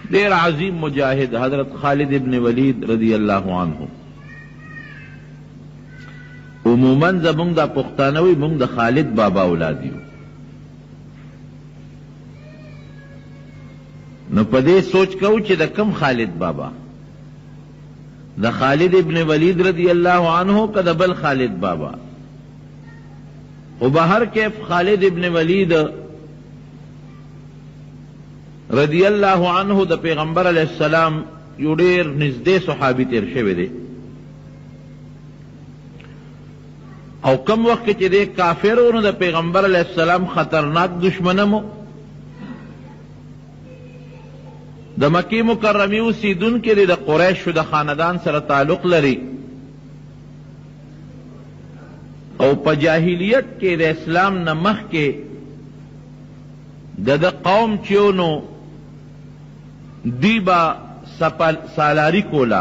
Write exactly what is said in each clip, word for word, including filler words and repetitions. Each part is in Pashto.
دیر عظیم مجاہد حضرت خالد ابن ولید رضی اللہ عنہ. عموماً زمونږ دا پښتانه وي مونږ د خالد بابا اولاد یو، نو په دې سوچ کوو چې د کم خالد بابا، د خالد ابن ولید رضی اللہ عنہ که د بل خالد بابا. خو بهر کیف خالد ابن ولید رضی اللہ عنہ د پیغمبر علیہ السلام یو ډیر نږدې صحابي تیر شوی دی، او کم وقت چې دی کافرونو د پیغمبر علیہ السلام خطرناک دشمنمو، د مکی مکرمی اوسیدونکي دی، د قریشو د خاندان سره تعلق لري، او په جاهلیت کې د اسلام نه مخکې د د قوم چیونو دی با سالاری کولا،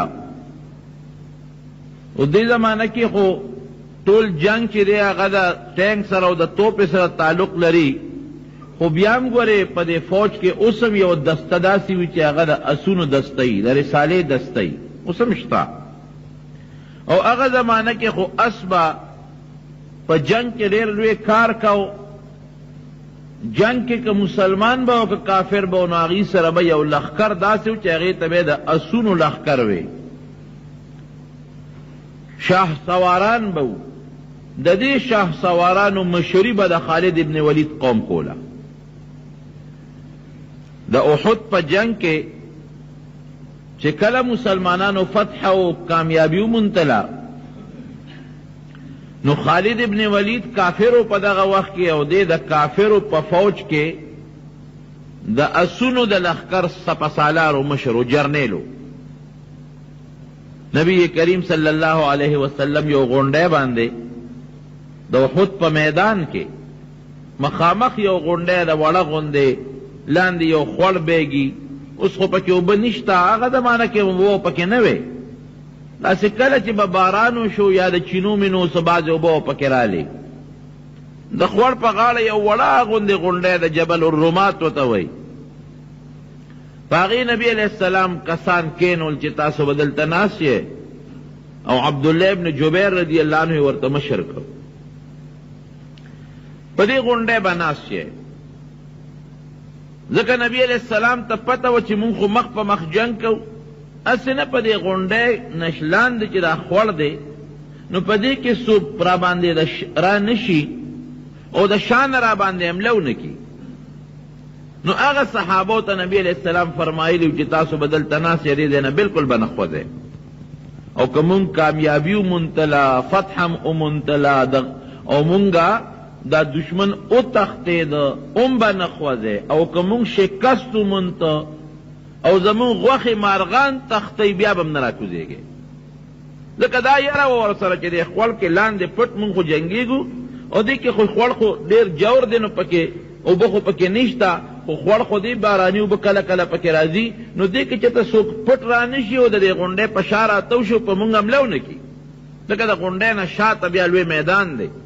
او دې زمانه کې خو ټول جنگ چې دی هغه د ټینک سره او د توپ سره تعلق لري، خو بیا هم ګورې په دې فوج کې اوس هم یو دسته داسې وي چې هغه د اسونو دسته وي، د رسالې دسته وي، اوس هم شته. او هغه زمانه کې خو اس به په جنگ کې ډېر لوی کار کو، جنگ کې که مسلمان به او که کافر به، نو هغې سره به یو لښکر داسې و چې هغې ته به د اسونو لښکر وی، شاه سواران به و. د دې شاه سوارانو مشري به د خالد ابن ولید قوم کوله. د احد په جنگ کې چې کله مسلمانانو فتح او کامیابي وموندله، نو خالد ابن ولید کافرو په دغه وخت کې او دی د کافرو په فوج کې د اسونو د لښکر سپسالارو مشر و جرنیلو. نبی کریم صلی الله علیه وسلم یو غونډی باندې د احد په میدان کې مخامخ یو غونډی د وړه غوندې لاندې یو خوړ بیږي، اوس خو پکې اوبه نشته، هغه زمانه کې اوبه پکې نه وې، داسې کله چې به باران وشو یا د چینو مینو څه بعضې اوبه پکې رالې، د خوړ په غاړه یو وړه غوندې غونډی د جبل الرومات ورته وایي، په هغې نبي علیه السلام کسان کینول چې تاسو به دلته ناست یې، او عبدالله ابن جبیر رضی اللہ عنہ ورته مشر کړ، په دې غونډی به ناست یې. ځکه نبی علیہ السلام ته پته و چې مونږ خو مخ په مخ جنگ کوو، هسې نه په دې غونډی نشلان دی چې دا خوړ دی، نو په دې کې څوک را باندې را نشي او د شان را باندې حمله ونه کي. نو هغه صحابو ته نبی علیہ السلام فرمایلی چې تاسو به دلته ناست یې، دې ځای نه بلکل به نه خوځئ، او که مونږ کامیابي وموندله، فتح هم وموندله، او مونږه دا دشمن او تختید ام به نه خوځئ، او که مونږ شکست ومونده او زمون غوښې مارغان تختی، بیا به هم نه راکوزېږي. ځکه دا یره وه ورسره چې دی خوړ کې لاندې پټ مونږ خو جنګېږو، او دې کې خو خوړ خو ډېر جوړ دی، نو پکې اوبه خو پکې نشته، خو خوړ خو دی باراني اوبه کله کله پکې راځي، نو دې کې چې ته څوک پټ را نه شي او د دې غونډۍ په شا راتو شو، په مونږ حمله ونه کړي، ځکه د غونډۍ نه شاته بیا لوی میدان دی.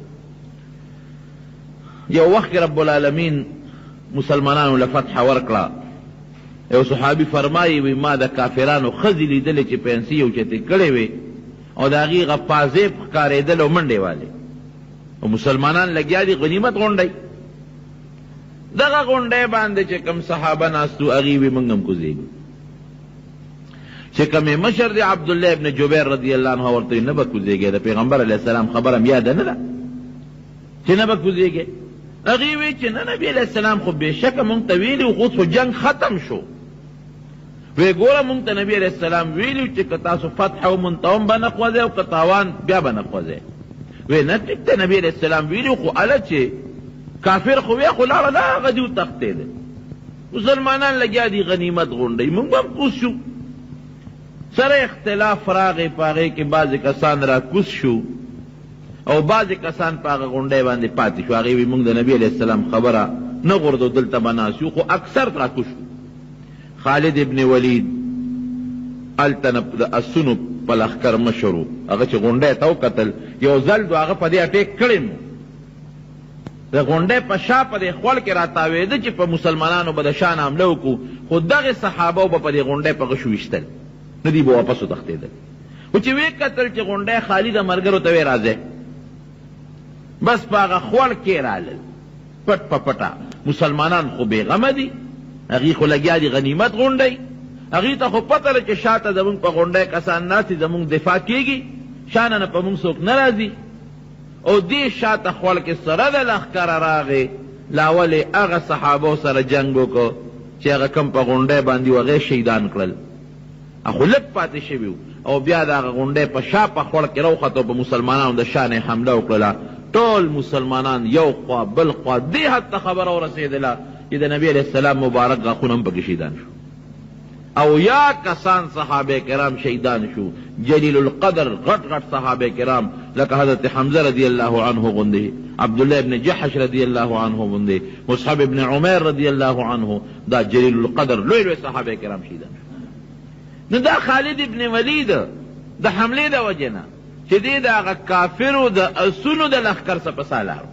یو وخت رب العالمین مسلمانانو له فتح ورکړه. یو صحابي فرمایي وي ما د کافرانو ښځې لیدلې چې پنسي او چتې کړې وې او د هغې هغه پازیب ښکارېدل او منډې والې، او مسلمانان لګیا دي غنیمت غونډی. دغه غونډۍ باندې چې کوم صحابه ناست وو هغې وي موږ هم کوزېږو. چې کومې مشر دی عبدالله ابن جبیر رضی الله عنه ورته نه به کوزېږې، د پیغمبر علیه السلام خبره م یاده نه ده چې نه به کوزېږې. هغې وی چې نه نبي علیه السلام خو بېشکه مونږ ته ویلي و، اوس خو جنګ ختم شو. وی ګوره مونږ ته نبي علیه السلام ویلي و چې که تاسو فتح ومونته هم به نه خوځئ او که تاوان بیا به نه خوځئ. وی نه ټیک دی نبي علیه السلام ویلي خو هله چې کافر خو وی خو لاړه نه هغه دي وتښتېده، مسلمانان لګیا دي غنیمت غونډئ، مونږ به هم کوز شو. سره اختلاف راغی په هغې کې بعضې کسان را کوز شو او بعضې کسان په هغه غونډۍ باندې پاتې شو. هغې وی مونږ د نبي علیه السلام خبره نه غورځو، دلته به ناست یو، خو اکثر را کوز شو. خالد ابن ولید هلته نه د اسونو په لښکر مشر و، هغه چې غونډۍ ته وکتل یو ځل دو هغه په دې اټیک کړی نو د غونډۍ په شا په دې خوړ کې راتاوېده چې په مسلمانانو به د شان حمله وکړو، خو دغې صحابو به په دې غونډۍ په غشو ویشتل، نه دوی به واپس وتښتېدل. خو چې ویې کتل چې غونډۍ خالي ده، ملګرو ته ویې راځئ، بس په هغه خوړ کې رالل پټ په پټه. مسلمانان خو بېغمه دي، هغوی خو لګیا دي غنیمت غونډۍ، هغوی ته خو پته ده چې شاته زمونږ په غونډۍ کسان ناست دي، زمونږ دفاع کېږي، شانه نه په مونږ څوک نه راځي. او دې شاته خوړ کې سره د لښکره راغې، لاولې هغه صحابو سره جنګ وکړو چې هغه کم په غونډۍ باندې وو، هغې شهیدان کړل، خو لږ پاتې شوي وو. او بیا د هغه غونډۍ په شا په خوړ کې راوختو، په مسلمانانو د شان یې حمله وکړله. ټول مسلمانان یو خوا بل خوا دې حد ته خبره ورسېدله چې د نبي علیه السلام مبارک غاښونه هم پکې شهیدان شو. او یا کسان صحابه کرام شهیدان شو، جلیل القدر غټ غټ صحابه کرام لکه حضرت حمزه رضی الله عنه غوندې، عبدالله ابن جحش رضی الله عنه غوندې، مصعب ابن عمیر رضی الله عنه، دا جلیل القدر لوی لوی صحابه کرام شهیدان شو. نو دا خالد ابن ولید د حملې د وجې نه چې دې د هغه کافرو د اسونو د لښکر څه په سا لاړو،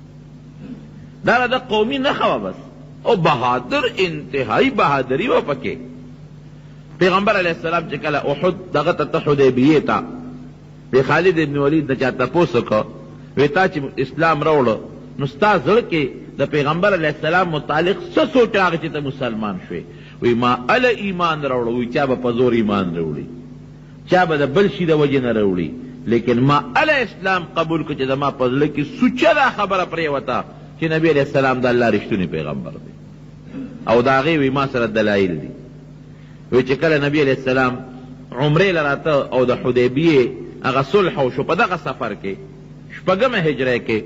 دا د قومي نښه وه بس، او بهادر انتهایی بهادري وه پکې. پیغمبر علیہ السلام چې کله احد دغه ته حدیبیې ته د خالد ابن ولید نه چا تپوس وکړه، وی تا چې اسلام راوړه نو ستا زړه کې د پیغمبر علیہ السلام متعلق څه سوچ راغی چې ته مسلمان شوې؟ وی ما اله ایمان راوړه. وی چا به په زور ایمان راوړي، چا به د بل شي د وجې نه راوړي، لیکن ما اله اسلام قبول کړ چې زما په زړه کې سوچه دا خبره پرېوته چې نبی علیہ السلام د الله رښتونی پیغمبر دی، او د هغې وی ما سره دلایل دي. وی چې کله نبی علیہ السلام عمرې له راته او د حدیبیې هغه صلح وشو په دغه سفر کې شپږمه هجره کې،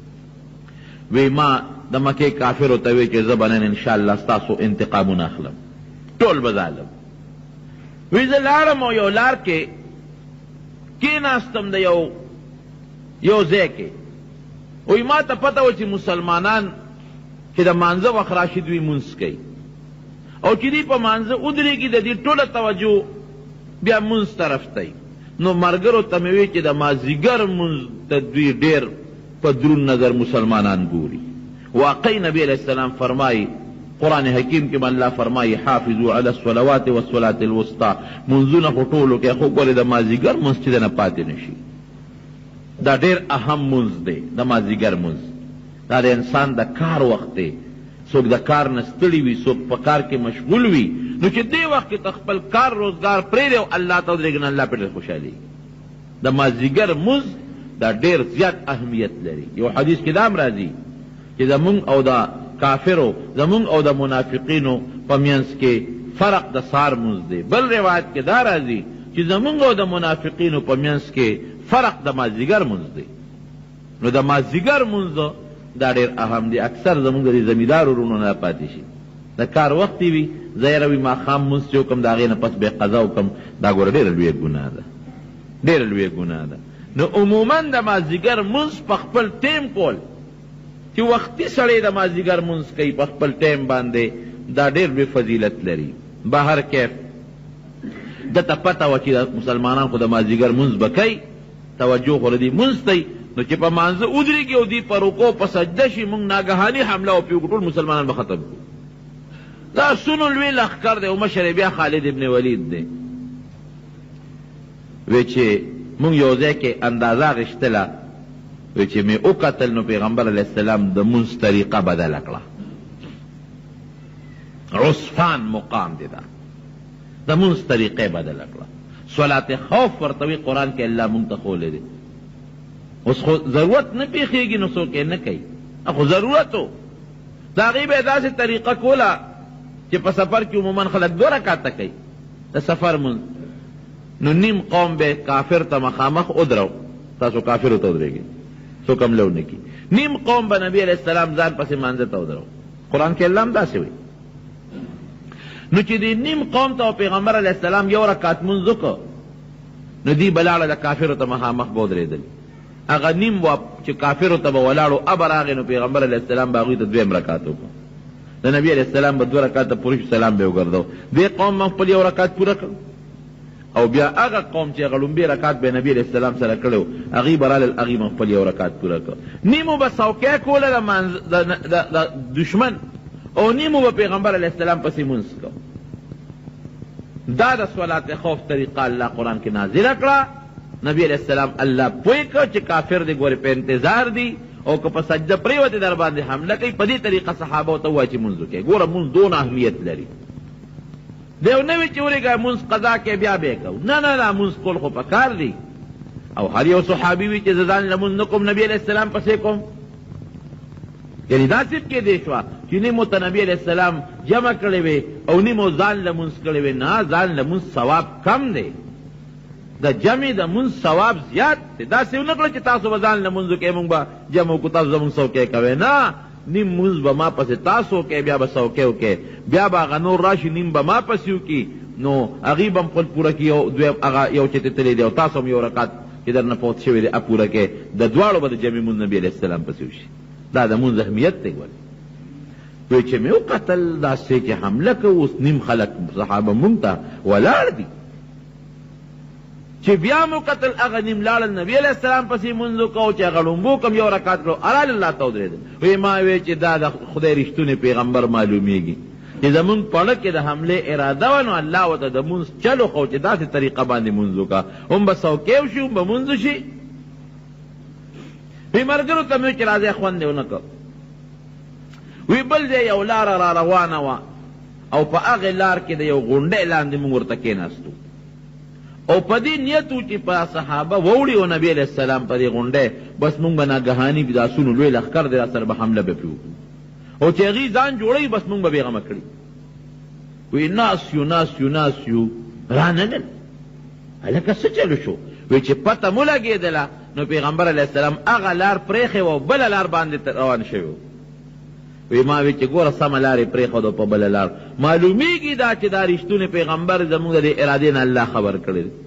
وی ما د مکې کافرو ته وی چې زه به نن انشاءالله ستاسو انتقامونه اخلم، ټول به ظالم. وی زه لاړم او یو لار کې کېناستم د یو یو ځای کې، وی ما ته پته و چې مسلمانان چې د مانځه وخت راشي دوی مونځ کوي، او چې دوی په مانځه ودرېږي د دې ټوله توجه بیا مونځ طرف ته وي. نو ملګرو ته مې وی چې د مازدیګر مونځ ته دوی ډېر په دروند نظر مسلمانان ګوري. واقعي نبی علیہ السلام فرمایي، قرآن حکیم کې الله فرمایي حافظوا علی الصلوات والصلاة الوسطى، منځونه خو ټولو کې، خو ګورې د مازدیګر مونځ چې دی نه پاتې نه شي. دا ډېر اهم مونځ دی د مازدیګر مونځ، دا د انسان د کار وخت دی، څوک د کار نه ستړي وي، څوک په کار کې مشغول وي، نو چې دې وخت کې ته خپل کار روزګار پرېږدې او الله ته ودرېږي، نو الله پرې ډېر خوشحالېږي. د مازدیګر مونځ دا ډېر زیات اهمیت لري. یو حدیث کې دا هم راځي چې زمونږ او د کافرو، زمونږ او د منافقینو په منځ کې فرق د سهار مونځ دی. بل روایت کې دا راځي چې زمونږ او د منافقینو په منځ کې فرق د مازدیګر مونځ دی. نو د مازدیګر مونځ دا ډېر اهم دی. اکثر زمونږ د زمیندار وروڼو نه پاتې شي، د کار وخت وي، زه یې روي ماښام مونځ چې وکړم، د هغې نه پس بیا قضا وکړم، دا ګوره ډېره لویه ګناه ده، ډېره لویه ګناه ده. نو عموما د مازدیګر مونځ په خپل ټیم کول، چې وختي سړی د مازدیګر مونځ کوي په خپل ټیم باندې، دا ډېر لوی فضیلت لري. بهر کیف دته پته وه چې مسلمانان خو د مازدیګر مونځ به کوي، توجه خو دې مونځ ته، نو چې په مانځه ودرېږي او دوی په رکوع په سجده شي، موږ ناګهاني حمله وپرې وکړو، ټول مسلمانان به ختم کړو. دا سونو لوی لښکر دی، او مشر یې بیا خالد ابن ولید دی. وی چې موږ یو ځای کې اندازه غشتله، وی چې مې وکتل نو پیغمبر علیه السلام د مونځ طریقه بدله کړه. عصفان مقام دی، دا د مونځ طریقه بدله کړه. صلات خوف ورته وی قرآن کې الله مونږ ته ښولی دی. اوس خو ضرورت نه پیښېږي نو څوک یې نه کوي، خو ضرورت و د هغې به یې داسې طریقه کوله چې په سفر کې عموما خلک دوه رکاته کوي د سفر مونځ، نو نیم قوم به کافر ته مخامخ ودرو، تاسو کافرو ته ودرېږئ، څوک حمله ونه کړي. نیم قوم به نبي علیه السلام ځان پسې مانځه ته ودرو. قرآن کې الله هم داسې وایي. نو چې دې نیم قوم ته پیغمبر علیه السلام یو رکعت مونځ وکړ، نو دوی به لاړه د کافرو ته مخامخ به ودرېدل. هغه نیم و چې کافرو ته به ولاړو، اب راغی نو پیغمبر علیه السلام به هغوی ته دویم رکعت وکړو. د نبي علیه السلام به دوه رکعته پوره شو، سلام به یې وګرځو. دې قوم هم خپل یو رکعت پوره کړ، او بیا هغه قوم چې هغه لومبي رکعت به نبی علیہ السلام سره کړی هغوی به رالل هغوی به خپل یو رکعت پوره کړ نیمو به څوکۍ کوله د دشمن او نیمو به پیغمبر علیہ السلام پسې مونځ کو دا د صلات خوف طریقه الله قرآن کې نازله کړه نبی علیہ السلام الله پوی کړ چې کافر دی ګورې په انتظار دی او که په سجده پریوتې در باندې حمله کوي په دې طریقه صحابه ورته ووایي چې مونځ وکړئ ګوره مونځ دونه اهمیت لري دیو نه وي چې ورېږه مونځ قضا کې بیا به یې کوو نه نه نه مونځ کول خو پکار دی او هر یو صحابي وي چې زه ځان لمونځ نه کوم نبي علیہ السلام پسې کوم یعنې دا صرف کې دی شوه چې نیمو ته نبي علیہ السلام جمع کړی وې او نیمو ځان لمونځ کړی وې نه ځان لمونځ ثواب کم دی د جمع د مونځ ثواب زیات دی داسې ونه کړه چې تاسو به ځان لمونځ وکئ مونږ به جمع وکړو تاسو زمونږ څوکۍ کوئ نه نیم مونځ به ما پسې تاسو وکئ بیا به څوکۍ وکئ بیا به هغه نور راشي نیم به ما پسې وکړي نو هغوی به هم خپل پوره کړي او دویم هغه یو چې تللی دی او تاسو هم یو رکعت چې در نه فوت شوی دی پوره کړئ د دواړو به د جمع مونځ نبي علیہ السلام پسې وشي دا د مونځ اهمیت دی ولې وی چې مې وکتل داسې چې حمله کوو اوس نیم خلک صحابه مونږ ته ولاړ دي چې بیا مو قتل هغه نیم لاړل نبي علیہ السلام پسې مونځ وکړو چې هغه ړومبو کم یو رکعت کړو ارال الله ته ودرېدل وی ما وی چې دا د خدای رښتونی پیغمبر معلومیږي چې زمونږ پړه کې د حملې اراده وه نو الله ورته د مونځ چلو خو چې داسې طریقه باندې مونځ وکړه هم به څوکۍ وشي هم به مونځ شي وی ملګرو ته مې چې راځئ خوند یې ونه کړ وی بل ځای یو لاره را روانه وه او په هغې لار کې د یو غونډۍ لاندې مونږ ورته کېناستو او په دې نیت و چې په صحابه ووړي او نبي علیہ السلام په دې غونډۍ بس مونږ به ناګهاني د آسونو لوی لښکر دی را سره به حمله به پرې وکړو او چې هغوی ځان جوړوي بس مونږ به بېغمه کړي وی ناس یو ناس یو ناس یو راننل هلکه څه چلو شو وی چې پته مو لګېدله نو پیغمبر علیہ السلام هغه لار پرېښې وه او بله لار باندې روان شوی و وی ما وی چې ګوره سمه لارې پرېښودو په بله لار معلومیږي دا چې دا رښتونی پیغمبر زموږ د دې ارادې نه الله خبر کړی دی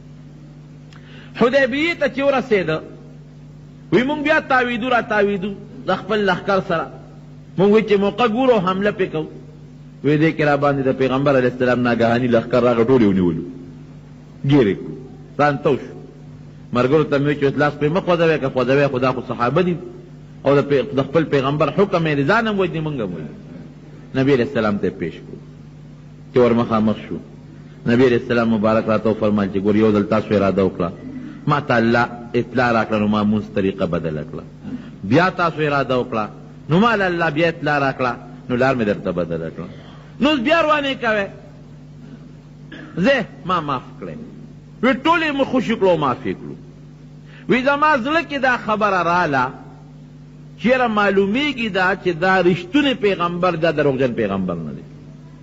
حدیبیې ته چې ورسېده وی مونږ بیا تاویدو را تاویدو د خپل لښکر سره مونږ وی چې موقع ګورو حمله پې کوو وی دې کې را باندې د پیغمبر علیه السلام ناګهاني لښکر راغی ټول یې ونیولو ګیرې کړو ځان تو شو ملګرو ته مې وی چې لاس پې مه خوځوئ که خوځوئ خو دا خو صحابه دي او د خپل پیغمبر حکم یې ځان هم وجني موږ هم وجني نبی علیہ السلام ته پیش کړو چې ور مخامخ شو نبی علیہ السلام مبارک راته وفرمایل چې ګور یو ځل تاسو اراده وکړه ما ته الله اطلاع راکړه نو ما مونځ طریقه بدله کړه بیا تاسو اراده وکړه نو ما الله بیا اطلاع راکړه نو لار مې درته بدله کړه نو بیا روانې کوې زه ما معاف کړی وی ټولې مو خوشي کړو معافي کړو وی زما زړه کې دا خبره راله چیرې معلومیږي دا چې دا رښتونی پیغمبر دا دروغجن پیغمبر نه دی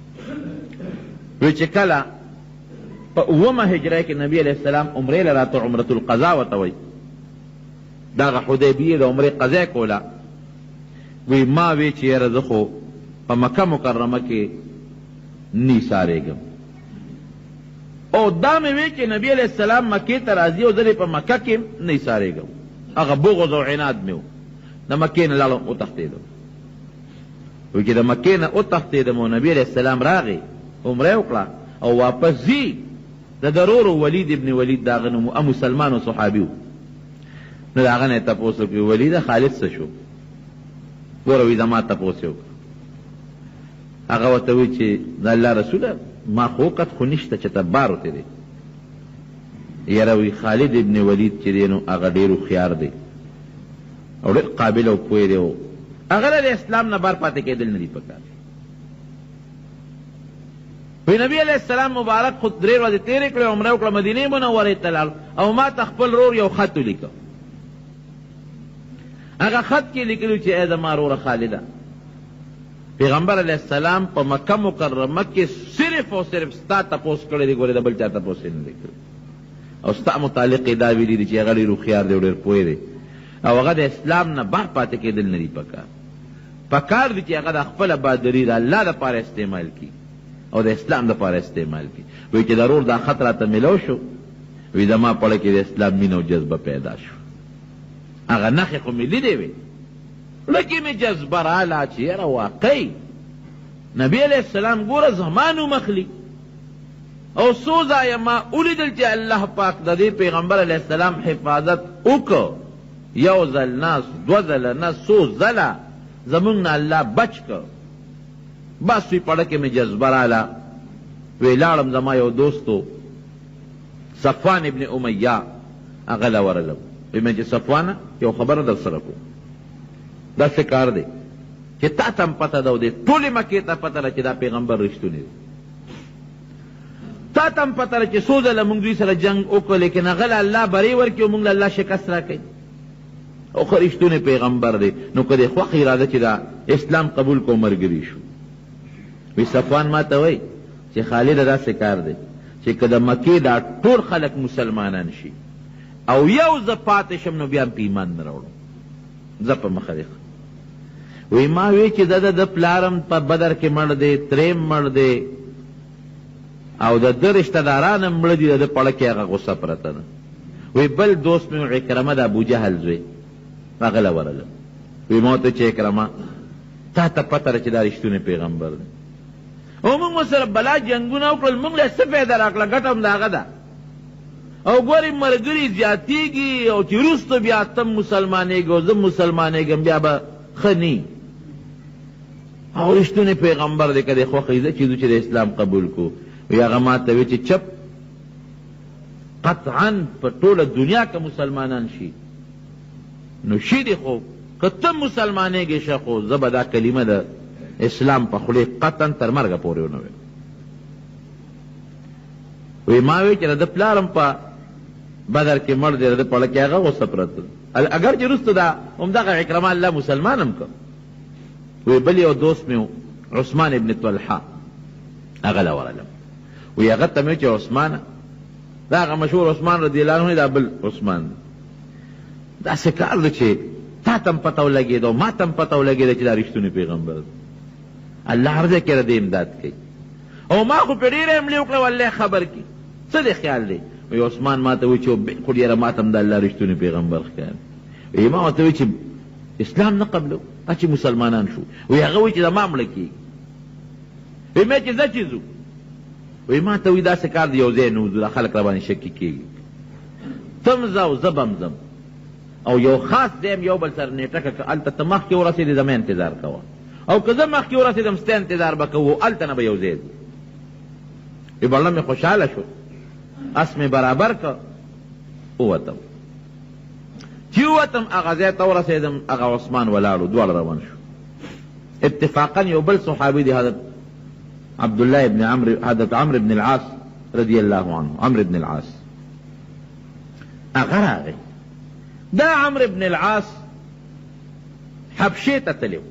وی چې کله په اومه هجره کې نبی علیہ السلام عمرې له راته عمرة القضا ورته وایي دغه حدیبیې د عمرې قضا کوله وی ما وی چې یاره زه خو په مکه مکرمه کې نه ایسارېږم او دا مې وی چې نبی علیہ السلام مکې ته راځي او زه په مکه کې نه ایسارېږم هغه بغض او عناد مې و د مکې نه لاړم وتښتېدم وایي چې د مکې نه وتښتېدم او نبي علیہ السلام راغی عمره وکړه او واپس ځي د ضرور ولید ابن ولید د هغه نوم مسلمان او صحابي و نو د هغه نه یې تپوس وکړي ولیده خالد څه شو ګوره وایي زما تپوس یې وکړه هغه ورته وایي چې د الله رسوله ما خو وقت خو نشته چې تبار وتی دی یاره وایي خالد ابن ولید چې دی نو هغه ډېر هوښیار دی او ډېر قابل او پوه دی او هغه د اسلام نه بار پاتې کېدل نه دي پکار وی نبی علیہ السلام مبارک خود درې ورځې تېرې کړې عمره وکړه مدینې منورې ته لاړ او ما ته خپل رور یو خط ولیکه هغه خط کې لیکلي چې ای زما روره خالده پیغمبر علیہ السلام په مکه مکرمه کې صرف او صرف ستا تپوس کړی دی ګورې د بل چا تپوس یې نه دی کړی او ستا متعلق یې دا ویلي دي چې هغه ډېر هوښیار دی او ډېر پوه دی او هغه د اسلام نه بار پاتې کېدل نه دي پکار پکار دي چې هغه د خپله بهادري د الله دپاره استعمال کړي او د اسلام دپاره استعمال کړي وایي چې ضرور دا خط راته میلو شو وایي زما پړه کې د اسلام مینه او جذبه پیدا شو هغه نښې خو مې لیدې وې لکې مې جذبه راله چې یاره واقعي نبی علیہ السلام ګوره زما نوم اخلي او څو ځایه ما ولیدل چې الله پاک د دې پیغمبر علیه السلام حفاظت وکړ، یو ځل نه دوه ځله نه څو ځله زمونږ نه الله بچ کړ. بس وی پړه کې مې جذبه راله، وی لاړم زما یو دوستو صفوان ابن امیہ هغه له ورغلم، وی مې چې صفوانه یو خبره در سره کوم، داسې کار دی چې تا ته هم پته ده او دې ټولې مکې ته پته ده چې دا پیغمبر رښتونی دی، تا ته هم پته ده چې څو ځله موږ دوی سره جنګ وکړو لیکن هغه له الله بری ورکړي او موږ له الله شکست راکوي او خو رښتونی پیغمبر دی. نو که دې خوښ اراده چې دا اسلام قبول کو مرګري شو. وی صفوان ما ته وایي چې خالده داسې کار دی چې که د مکې دا ټول خلک مسلمانان شي او یو زه پاتې شم نو بیا هم په ایمان نه راوړم، زه په مخه دی. وی ما وی چې د د پلارم په بدر کې مړ دی، تریم مړ دی او د ده رشته داران هم مړه دي، د ده پړه کې هغه غصه پرته ده. وی بل دوست مې عکرمه د ابوجهل زوی هغه له ورغلم، وی ما ورته چې عکرمه تا ته پته ده چې دا رښتونی پیغمبر دی او موږ ورسره بلا جنګونه وکړل، موږ له څه فایده راکړه، ګټه هم د هغه ده او ګورې ملګري زیاتېږي او چې وروسته بیا ته مسلمانېږي او زه مسلمانېږم بیا به ښه نی او رښتونی پیغمبر دی. که دې خوښ یې چې چې د اسلام قبول کو. وی هغه ما ته وی چې چپ قطعا په ټوله دنیا که مسلمانان شي نو شي دي، خو که ته مسلمانېږې شه خو زه به دا کلمه د اسلام په خولې قطعا تر مرګه پورې ونه ویم. وی ما وی چې د پلارم په بدر کې مړ دی، د پړه کې هغه غوسه پرته اگر چې وروسته دا همدغه عکرمه الله مسلمان هم کړ. وی بل یو دوست مې عثمان ابن طلحه هغه له ورغلم، وی هغه ته مې چې عثمانه دا هغه مشهور عثمان رضی الله عنه دا بل عثمان دی، داسې کار دی چې تا ته هم پته ولګېده او ما ته هم پته ولګېده چې دا رښتونی پیغمبر دی. الله هر ځای کې د دې امداد کوي او ما خو پرې ډېره حملې وکړه والله خبر کې څه دی خیال دی. وی عثمان ما ته وی چې بالکل یاره ما ته هم د الله رښتونی پیغمبر ښکاري. وی ما ورته وی چې اسلام نه قبلو چې مسلمانان شو. وی هغه وی چې دا ما مړه کېږي. وی مې چې زه چې ځو وی ما ته وی داسې کار دی یو ځای نه وځو، دا خلک را باندې شکي کېږي، ته م ځه او زه به م ځم او یو خاص ځای یو بل سره نیټه کړه، هلته ته مخکې ورسېدې زما انتظار کوه او که زه مخکې ورسېدم ستا انتظار به کوو، هلته نه به یو ځای ځو. وی بړه مې خوشحاله شو، اس مې برابر کړ، ووتم. چې ووتم هغه ځای ته ورسېدم، هغه عثمان ولاړو، دواړه روان شو. اتفاقا یو بل صحابي دی حضرت عبدالله ابن عمرو حضرت عمرو ابن العاص رضی الله عنه، عمرو ابن العاص هغه راغی. دا عمرو ابن العاص حبشې ته تللی و،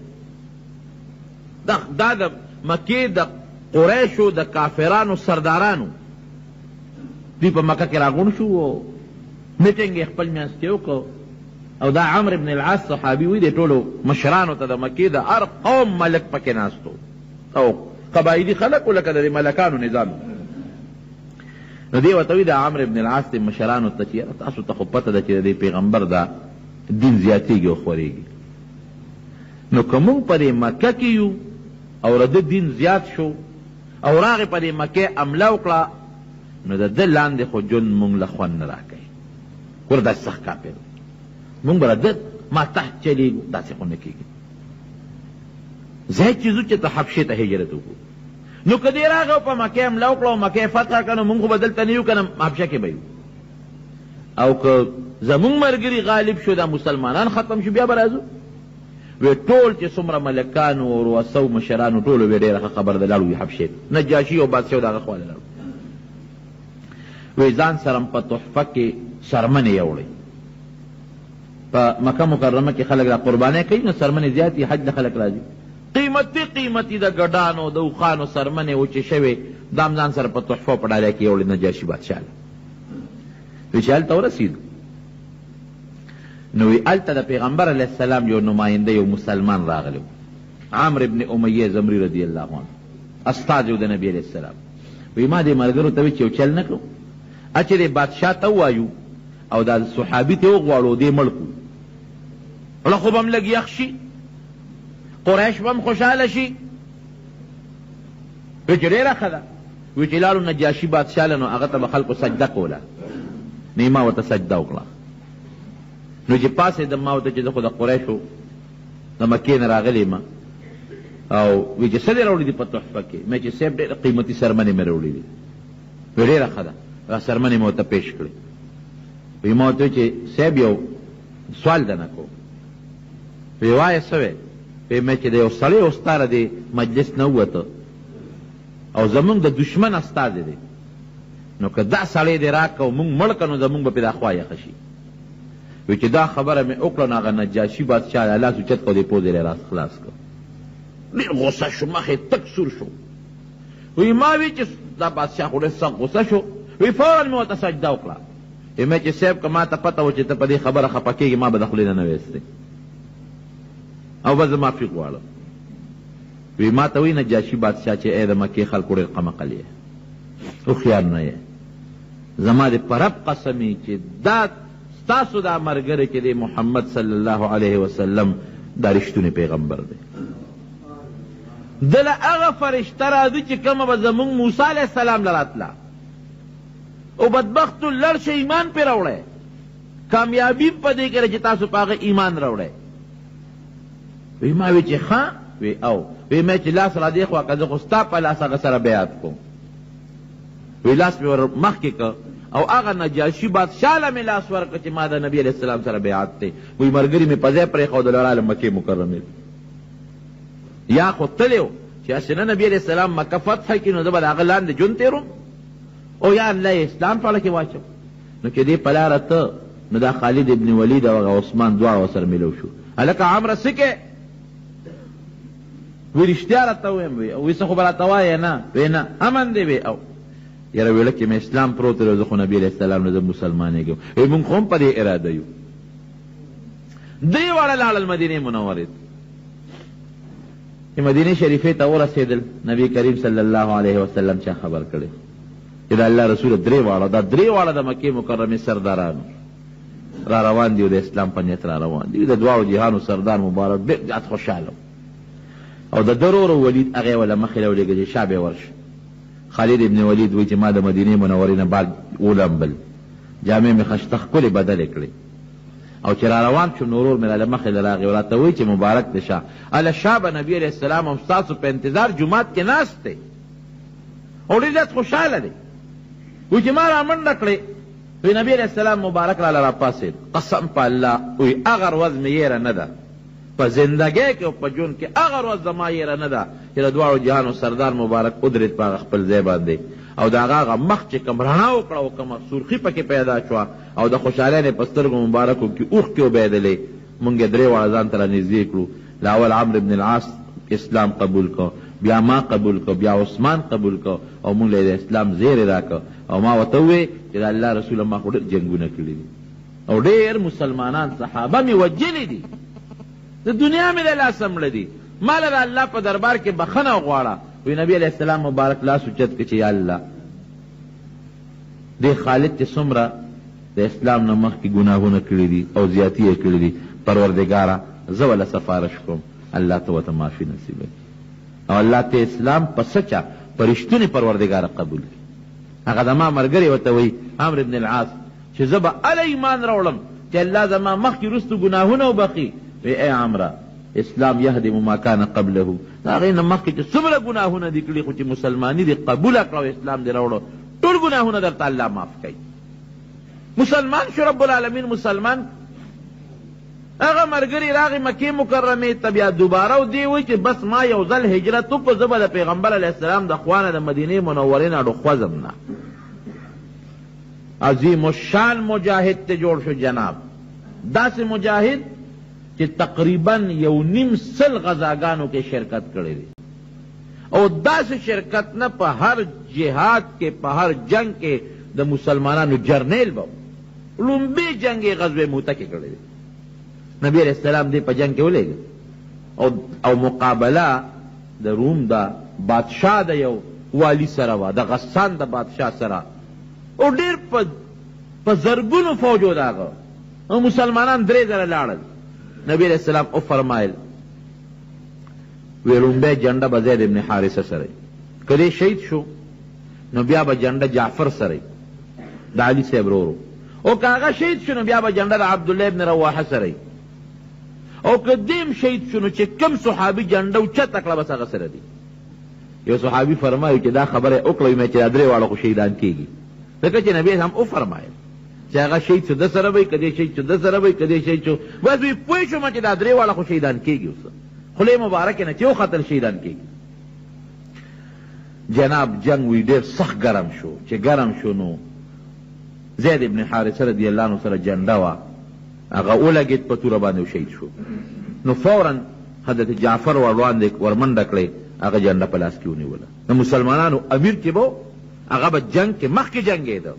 دا د مکې د قریشو د کافرانو سردارانو دوی په مکه کې راغونډ شو او میټینګ یې خپل منځ کې وکړو او دا عمرو ابن العاص صحابي وي د ټولو مشرانو ته د مکې د هر قوم ملک پکې ناستو او قبایلي خلک لکه د ملکانو نظام. نو دی ورته وي د عمرو ابن العاص د مشرانو ته چې تاسو ته خو پته ده چې د پیغمبر دا دین زیاتېږي او خورېږي، نو که موږ په دې مکه کې یو او د دین زیات شو او راغې په دې مکې حمله وکړه نو د ده لاندې خو ژوند موږ له خوند نه راکوي. ګوره داسې سخت کافر موږ به د ما تحت چلېږو، داسې خو نه کېږي. ځای چې ځو چې ته حبشې ته هجرت وکړو، نو که دې راغی او په مکې حمله وکړه او مکې فتح کړه نو موږ خو به دلته نه یو که نه حبشه کې به یو، او که زمونږ ملګري غالب شو دا مسلمانان ختم شو بیا به راځو. وی ټول چې څومره ملکانو او رؤساو مشرانو ټولو وی ډېره ښه خبر ده لاړو وي حبشې نجاشي او بادشاه د هغه خواله لاړو. وی ځان سره په تحفه کې سرمنې یوړئ. په مکه مکرمه کې خلک را قربانۍ کوي نو سرمنې زیاتې حج د خلک راځي، قیمتي قیمتي د ګډانو د اوښانو سرمنې وچې شوې دا هم ځان سره په تحفه په ډالۍ کې یوړې نجاشي بادشاه له. وی چې هلته ورسېدو نو وی هلته د پیغمبر علیه السلام یو نماینده یو مسلمان راغلی عمرو ابن امیه زمری رضی الله عنه، استازی و د نبی علیه السلام. وی ما دې ملګرو ته وی چې یو چل نه کړو، اچې دې بادشاه ته ووایو او دا صحابي ته وغواړو دې مړ کړو، وړه خو به هم لږ یخ شي، قریش به هم خوشحاله شي. وی چې ډېره ښه ده. وی چې لاړو نجاشي بادشاه له نو هغه ته به خلکو سجده کوله نو ما ورته سجده وکړه نو چې پاسېدم ما ورته چې زه خو د قریشو د مکې نه راغلی یم او وی چې څه دې راوړي دي په تحفه کې مې چې صاحب ډېره قیمتي سرمنې مې راوړي دي وی ډېره ښه ده را سرمنې مې ورته پیش کړې وی ما ورته چې صاحب یو سوال درنه کوم وی وایه څه وی وی مې چې د یو سړی استاره د مجلس نه ووته او زمونږ د دشمن استازی دی نو که دا سړی دې راکه او مونږ مړ که نو زمونږ به پې دا خوا یخه شي وی چې دا خبره مې وکړه نو هغه نجاشي بادشاه لاس اوچت کړ او دې پوزې یې راس خلاص کړ ډېر غصه شو مخ یې تک سور شو وی ما وی چې دا بادشاه خو ډېر سخت غصه شو وی فورا مې ورته سجده وکړه وی مې چې صاحب که ما ته پته و چې ته په دې خبره خفه کېږې ما به د خولې نه نه ویستې او بس زه معافي غواړم وی ما ته وی نجاشي بادشاه چې ای د مکې خلکو ډېر قمقل یې هوښیار نه یې زما د په رب قسمې چې دا ستاسو دا ملګری چې دی محمد صلی الله علیه وسلم دا رښتونی پیغمبر دی دله هغه فرشته راځي چې کومه به زمونږ موسی علیه السلام له راتله او بدبختو لړ شه ایمان پې راوړی کامیابي په دې کې چې تاسو په هغه ایمان راوړی وی ما وی چې ښه وی او وی مې چې لاس را دې خوا که زه خو ستا په لاس هغه سره بیعت کوم وی لاس مې ور مخکې که او هغه نجاشي بادشاه له مې لاس ورکړه چې ما د نبي علیه السلام سره بیعت دی وی ملګري مې په ځای پرېښودل راله مکې مکرمې یا خو تللی و چې هسې نه نبي علیه السلام مکه فتح کړي نو زه به د هغه لاندې ژوند تېروم او یا الله یې اسلام پاله کې واچو نو چې دې په لاره ته نو دا خالد ابن ولید او هغه عثمان دواړه ورسره میلو شو هلکه عمره څه کې وی رښتیا راته ویم وی وی څه خو به راته وایې نه وی نه امن دی وی او یاره ویله کې مې اسلام پروت دی زه خو نبي علیه السلام نه زه مسلمانېږم وی مونږ خو هم په دې اراده یو درې واړه لاړل مدینې منورې چې مدینې شریفې ته ورسېدل نبي کریم صلی الله علیه وسلم چا خبر کړی چې د الله رسول درې واړه دا درې واړه د مکې مکرمې سردارانو را روان دي او د اسلام په نیت را روان دي د دواړو جهانو سردار مبارک ډېر زیات خوشحاله او د ده ورور ولید هغه یې وله مخې له ولېږه چې شا به ورشه خالد ابن ولید وایي چې ما د مدینې منورې نه بعد ولمبل جامې مې ښایسته ښکلې بدلې کړې او چې را روان شو نو ورور مې راله مخې له راغی او راته وایي چې مبارک دې شه هله شا به نبي علیه السلام هم ستاسو په انتظار جومات کې ناست دی او ډېر زیات خوشحاله دی وایي چې ما را منډه کړې وی نبی علیہ السلام مبارک راله را پاسېد قسم په الله وی هغه ورځ مې یېره نه ده په زندګۍ کې او په ژوند کې هغه ورځ زما یېره نه ده چې د دواړو جهانو سردار مبارک ودرېد په هغه خپل ځای باندې او د هغه هغه مخ چې کوم رڼا وکړه او کومه سرخي پکې پیدا شوه او د خوشحالۍ نه په سترګو مبارکو کې اوښکې وبهېدلې مونږ یې درې واړه ځان ته رانږدې کړو لاول عمرو بن العاص اسلام قبول کو بیا ما قبول کو بیا عثمان قبول کو او مونږ له اسلام زیری راکړه او ما ورته ووې چې د الله رسول ما خو ډېر جنګونه کړي دي او ډېر مسلمانان صحابه مې وجلي دي د دنیا مې له لاسه مړه دي ما له د الله په دربار کې بخښنه غواړه وی نبي علیه السلام مبارک لاس اوچت کړه چې یا الله دې خالد چې څومره د اسلام نه مخکې ګناهونه کړي دي او زیاتي یې کړي دي پروردګاره زه وله سفارش کوم الله ته ورته معافي نصیبه او الله ته اسلام په سچه په رښتونې پروردګاره قبول کړي هغه زما ملګری ورته وایي عمرو بن العاص چې زه به هله ایمان راوړم چې الله زما مخکې وروستو ګناهونه وبخي وی ای عمره اسلام یهدم ما کان قبله د هغې نه مخکې چې څومره ګناهونه دي کړي خو چې مسلماني دې قبوله کړه او اسلام دې راوړه ټول ګناهونه درته الله معاف کوي مسلمان شو رب العالمین مسلمان هغه ملګري راغی مکې مکرمې ته بیا دوباره او دی وایي چې بس ما یو ځل هجرت وکړو زه به د پیغمبر علیه السلام د خوا نه د مدینې منورې نه ډوخوځم نه عظیم الشان مجاهد ته جوړ شو جناب داسې مجاهد چې تقریبا یو نیم سل غزاګانو کې شرکت کړی دی او داسې شرکت نه په هر جهاد کې په هر جنگ کې د مسلمانانو جرنیل به لومبي جنگ یې غزوه موته کې کړی دی نبی علیہ السلام دې په جنگ کې ولېږه او, او مقابله د روم د بادشاه د یو والی سره وه د غسان د بادشاه سره او ډېر په زرګونو فوج و د هغه او مسلمانان درې زره لاړل نبی علیہ السلام او فرمایل وی لومبی جنډه به زید ابن حارثه سره که دې شهید شو نو بیا به جنډه جعفر سره د علي صاحب ورورو، او که هغه شهید شو نو بیا به جنډه د عبدالله ابن رواحه سره، او که دیم شهید شو نو چې کم صحابي جنډه اوچته کړه بس هغه سره دی. یو صحابي فرمایي چې دا خبره وکړه مې چې دا درې واړه خو شهیدان کېږي، ځکه چې نبي هم وفرمایل چې هغه شهید شو ده سره وی، که دې شهید شو ده سره وی، که دې شهید شو بس وی پوه شوم چې دا درې واړه خو شهیدان کېږي. اوس خولې مبارکې نه چې وختل شهیدان کېږي. جناب جنگ وی ډېر سخت ګرم شو، چې ګرم شو نو زید ابن حارثه رضی الله عنه سره جنډه وه، هغه ولګېد په توره باندې او شهید شو. نو فورا حضرت جعفر ور وړاندې ور منډه کړې، هغه جنډه په لاس کې ونیوله. د مسلمانانو امیر چې به هغه به جنگ کې مخکې جنګېده،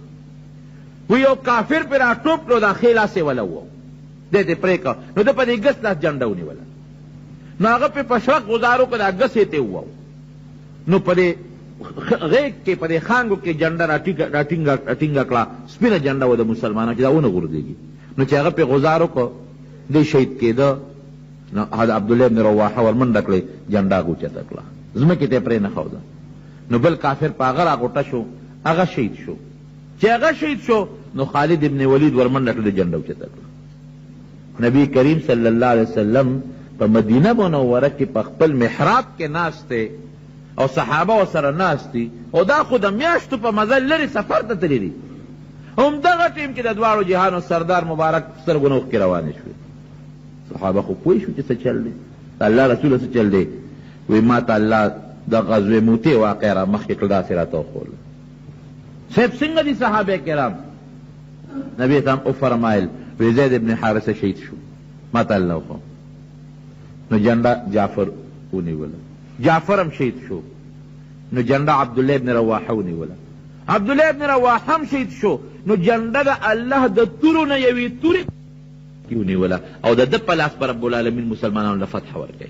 و یو کافر پې را ټوپ کړو، دا ښې لاس یې وله و، دی دې پرې کړه، نو ده په دې ګس لاس جنډه ونیوله. نو هغه پې په شوق ګزار وکړه، دا ګس یې ته ووو، نو په دې غیږ کې په دې خانګو کې جنډه را ټینګه کړه، سپینه جنډه وه د مسلمانانو چې دا ونه غورځېږي. نو چې هغه پې غزار وکړه دی شهید کېده، نو عبدالله ابن رواحه ور منډه کړې، جنډه هغه اوچته کړه، ځمکې ته یې پرې نښوده. نو بل کافر په هغه را غوټه شو، هغه شهید شو. چې هغه شهید شو نو خالد ابن ولید ور منډه کړه، جنډه اوچته کړه. نبی کریم صلی الله علیه وسلم په مدینه منوره کې په خپل محراب کې ناست دی او صحابه ورسره ناست دي، او دا خو د میاشتو په مزل لرې سفر ته تللي دي. همدغه ټیم کې د دواړو جهانو سردار مبارک سترګو نه اوښکې روانې شوې. صحابه خو پوه شو چې څه چل دی، د الله رسوله څه چل دی. وایي ما ته الله د غزوې موتې واقع را مخکې کړه، داسې راته وښوله. صاحب څنګه دي صحابه کرام؟ نبي ته هم وفرمایل، وایي زید ابن حارثه شهید شو، ما ته الله وښو. نو جنډه جعفر ونیوله، جعفر هم شهید شو. نو جنډه عبدالله ابن رواحه ونیوله، عبدالله ابن رواحه هم شهید شو. نو جنډه د الله د تورو نه یوې تورې ونیوله، او د ده په لاس په رب العالمین مسلمانانو له فتح ورکوي.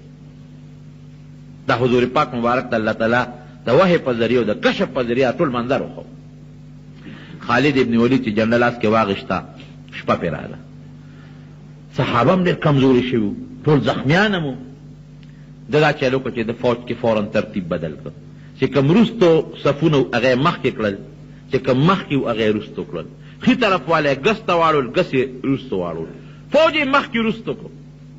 دا حضور پاک مبارک ته الله تعالی د وحی په ذریعه او د کشف په ذریعه ټول منظر وښو. خالد ابن ولید چې جنډه لاس کې واغېسته، شپه پرې راغله. صحابه هم ډېر کمزوري شوي وو، ټول زخمیان هم وو. ده دا چل وکړه چې د فوج کې فورا ترتیب بدل کړه، چې کوم وروستو صفونه هغه یې مخکې کړل، چې کوم مخکې وو هغه یې وروستو کړل. ښي طرف والی ګس ته واړول، ګس یې وروستو واړول، فوج یې مخکې وروستو کړو.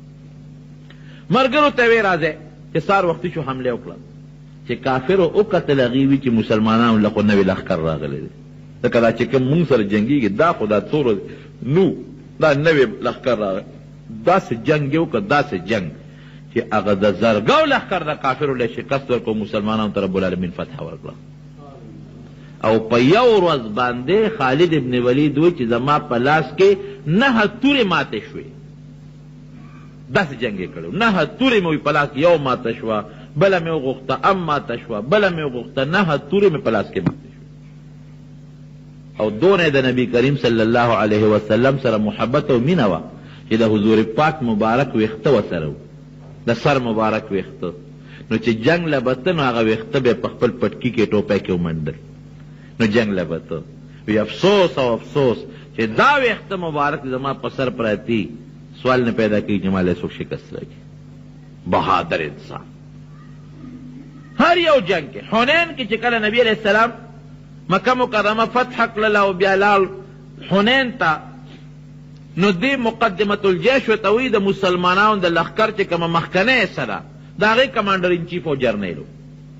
ملګرو ته یې راځئ چې سهار وختي شو حمله وکړه، چې کافرو وکتل هغې وي چې مسلمانانو له خو نوی لښکر راغلی دی، ځکه دا چې کوم مونږ سره جنګېږي دا خو دا څوره نو دا نوی لښکر راغلی. داسې جنګ یې وکړه، داسې جنګ چې هغه د زرګو لښکر د کافرو له شکست ورکړو، مسلمانانو ته رب العالمین فتح ورکړه. او په یو ورځ باندې خالد ابن ولید وایي چې زما په لاس کې نهه تورې ماتې شوې. داسې جنګ یې کړی، نهه تورې مې په لاس کې یو ماته شوه، بله مې وغوښته ام ماته شوه، بله مې وغوښته، نهه تورې مې په لاس کې ماتې شوې. او دونه د نبی کریم صلی الله علیه وسلم سره محبت او مینه وه چې د حضور پاک مبارک ویښته ورسره و، د سر مبارک ویښته. نو چې جنگ له بته نو هغه ویښته به په خپل پټکي کې ټوپی کې ومنډل، نو جنگ له بته. وی افسوس او افسوس چې دا ویښته مبارک زما په سر پراتی، سوال نه پیدا کوي چې ما له څوک شکست راکړي. بهادر انسان. هر یو جنگ کې حنین کې چې کله نبی علیہ السلام مکه مکرمه فتح کړله او بیا لاړ حنین ته، نو دې مقدمة الجيش ورته وایي د مسلمانانو د لښکر چې کومه مخکنۍ سره د هغې کمانډر ان چیف او جرنیل و.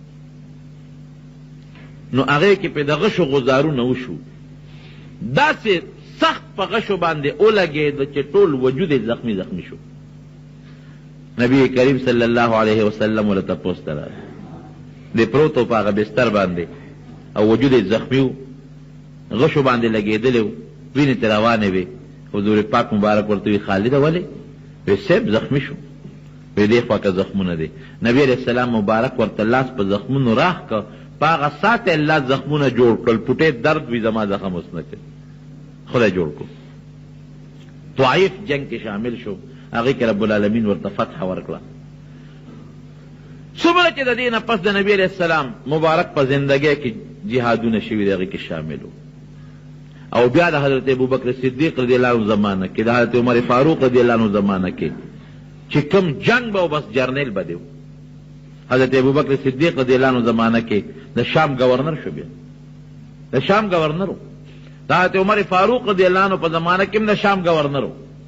نو هغې کې پې د غشو غزارونه وشو، داسې سخت په غشو باندې ولګېده چې ټول وجود یې زخمي زخمي شو. نبی کریم صلی الله علیه وسلم ورته تپوس ته راغی، دی پروت و په هغه بستر باندې او وجود یې زخمي و، غشو باندې لګېدلی و، وینې ترې روانې وې. حضور پاک مبارک ورته وی خالده ولې؟ وی صاحب زخمی شو. وی دې خوا که زخمونه دی. نبی علیہ السلام مبارک ورته لاس په زخمونو راخ که، په هغه ساعت الله زخمونه جوړ کړل، پټې درد وي زما زخم اوس نه کوي، خدای جوړ کړو. طائف جنگ کې شامل شو، هغې کې رب العالمین ورته فتح ورکړه. څومره چې د دې نه پس د نبی علیہ السلام مبارک په زندګۍ کې جهادونه شوي دي، هغې کې شامل و. او بیا د حضرت ابوبکر صدیق رضی الله عنه زمانه کې، د حضرت عمر فاروق رضی الله عنه زمانه کې چې کوم جنگ به و بس جرنیل به دی. حضرت ابوبکر صدیق رضی الله عنه زمانه کې د شام گورنر شو، بیا د شام گورنر و. د حضرت عمر فاروق رضی الله عنه په زمانه کې هم د شام گورنر و.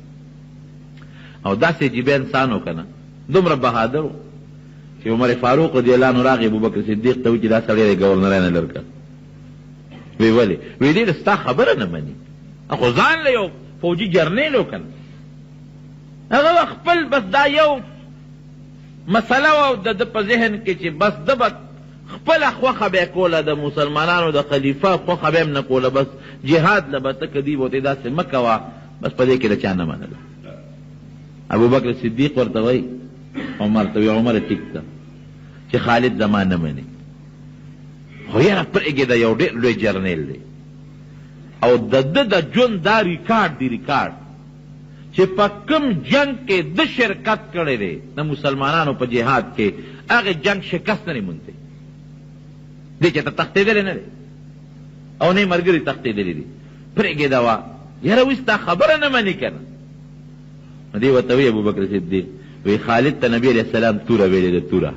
او داسې عجیبه انسان و که نه، دومره بهادر و چې عمر فاروق رضی الله عنه راغی ابوبکر صدیق ته و چې دا سړی د ګورنرۍ نه لر کړه. وی ولې؟ وی ډېر ستا خبره نه مني، خو ځان له یو فوجي جرنیل و که نه، هغه خپل بس دا یو مسله وه د ده په ذهن کې چې بس ده به خپله خوښه به یې کوله، د مسلمانانو د خلیفه خوښه به یې هم نه کوله، بس جهاد له به ته که دوی به ورته داسې مه کوه، بس په دې کې د چا نه منله. ابوبکر صدیق ورته وایي عمر ته، وی عمر ټیک ده چې خالد زما نه مني، خو یاره پرېږې د یو ډېر لوی جرنیل دی او د ده د ژوند دا ریکارډ دی، ریکارډ چې په کوم جنگ کې د شرکت کړی دی د مسلمانانو په جهاد کې، هغه جنگ شکست نه دی موندی، دی چې ته تښتېدلی نه دی او نه یې ملګري تښتېدلی دي. پرېږې ده وه یاره وایي ستا خبره نه مني که نه. نو دی ورته وایي ابوبکر صدیق وی خالد ته نبی علیه السلام توره ویلې ده، توره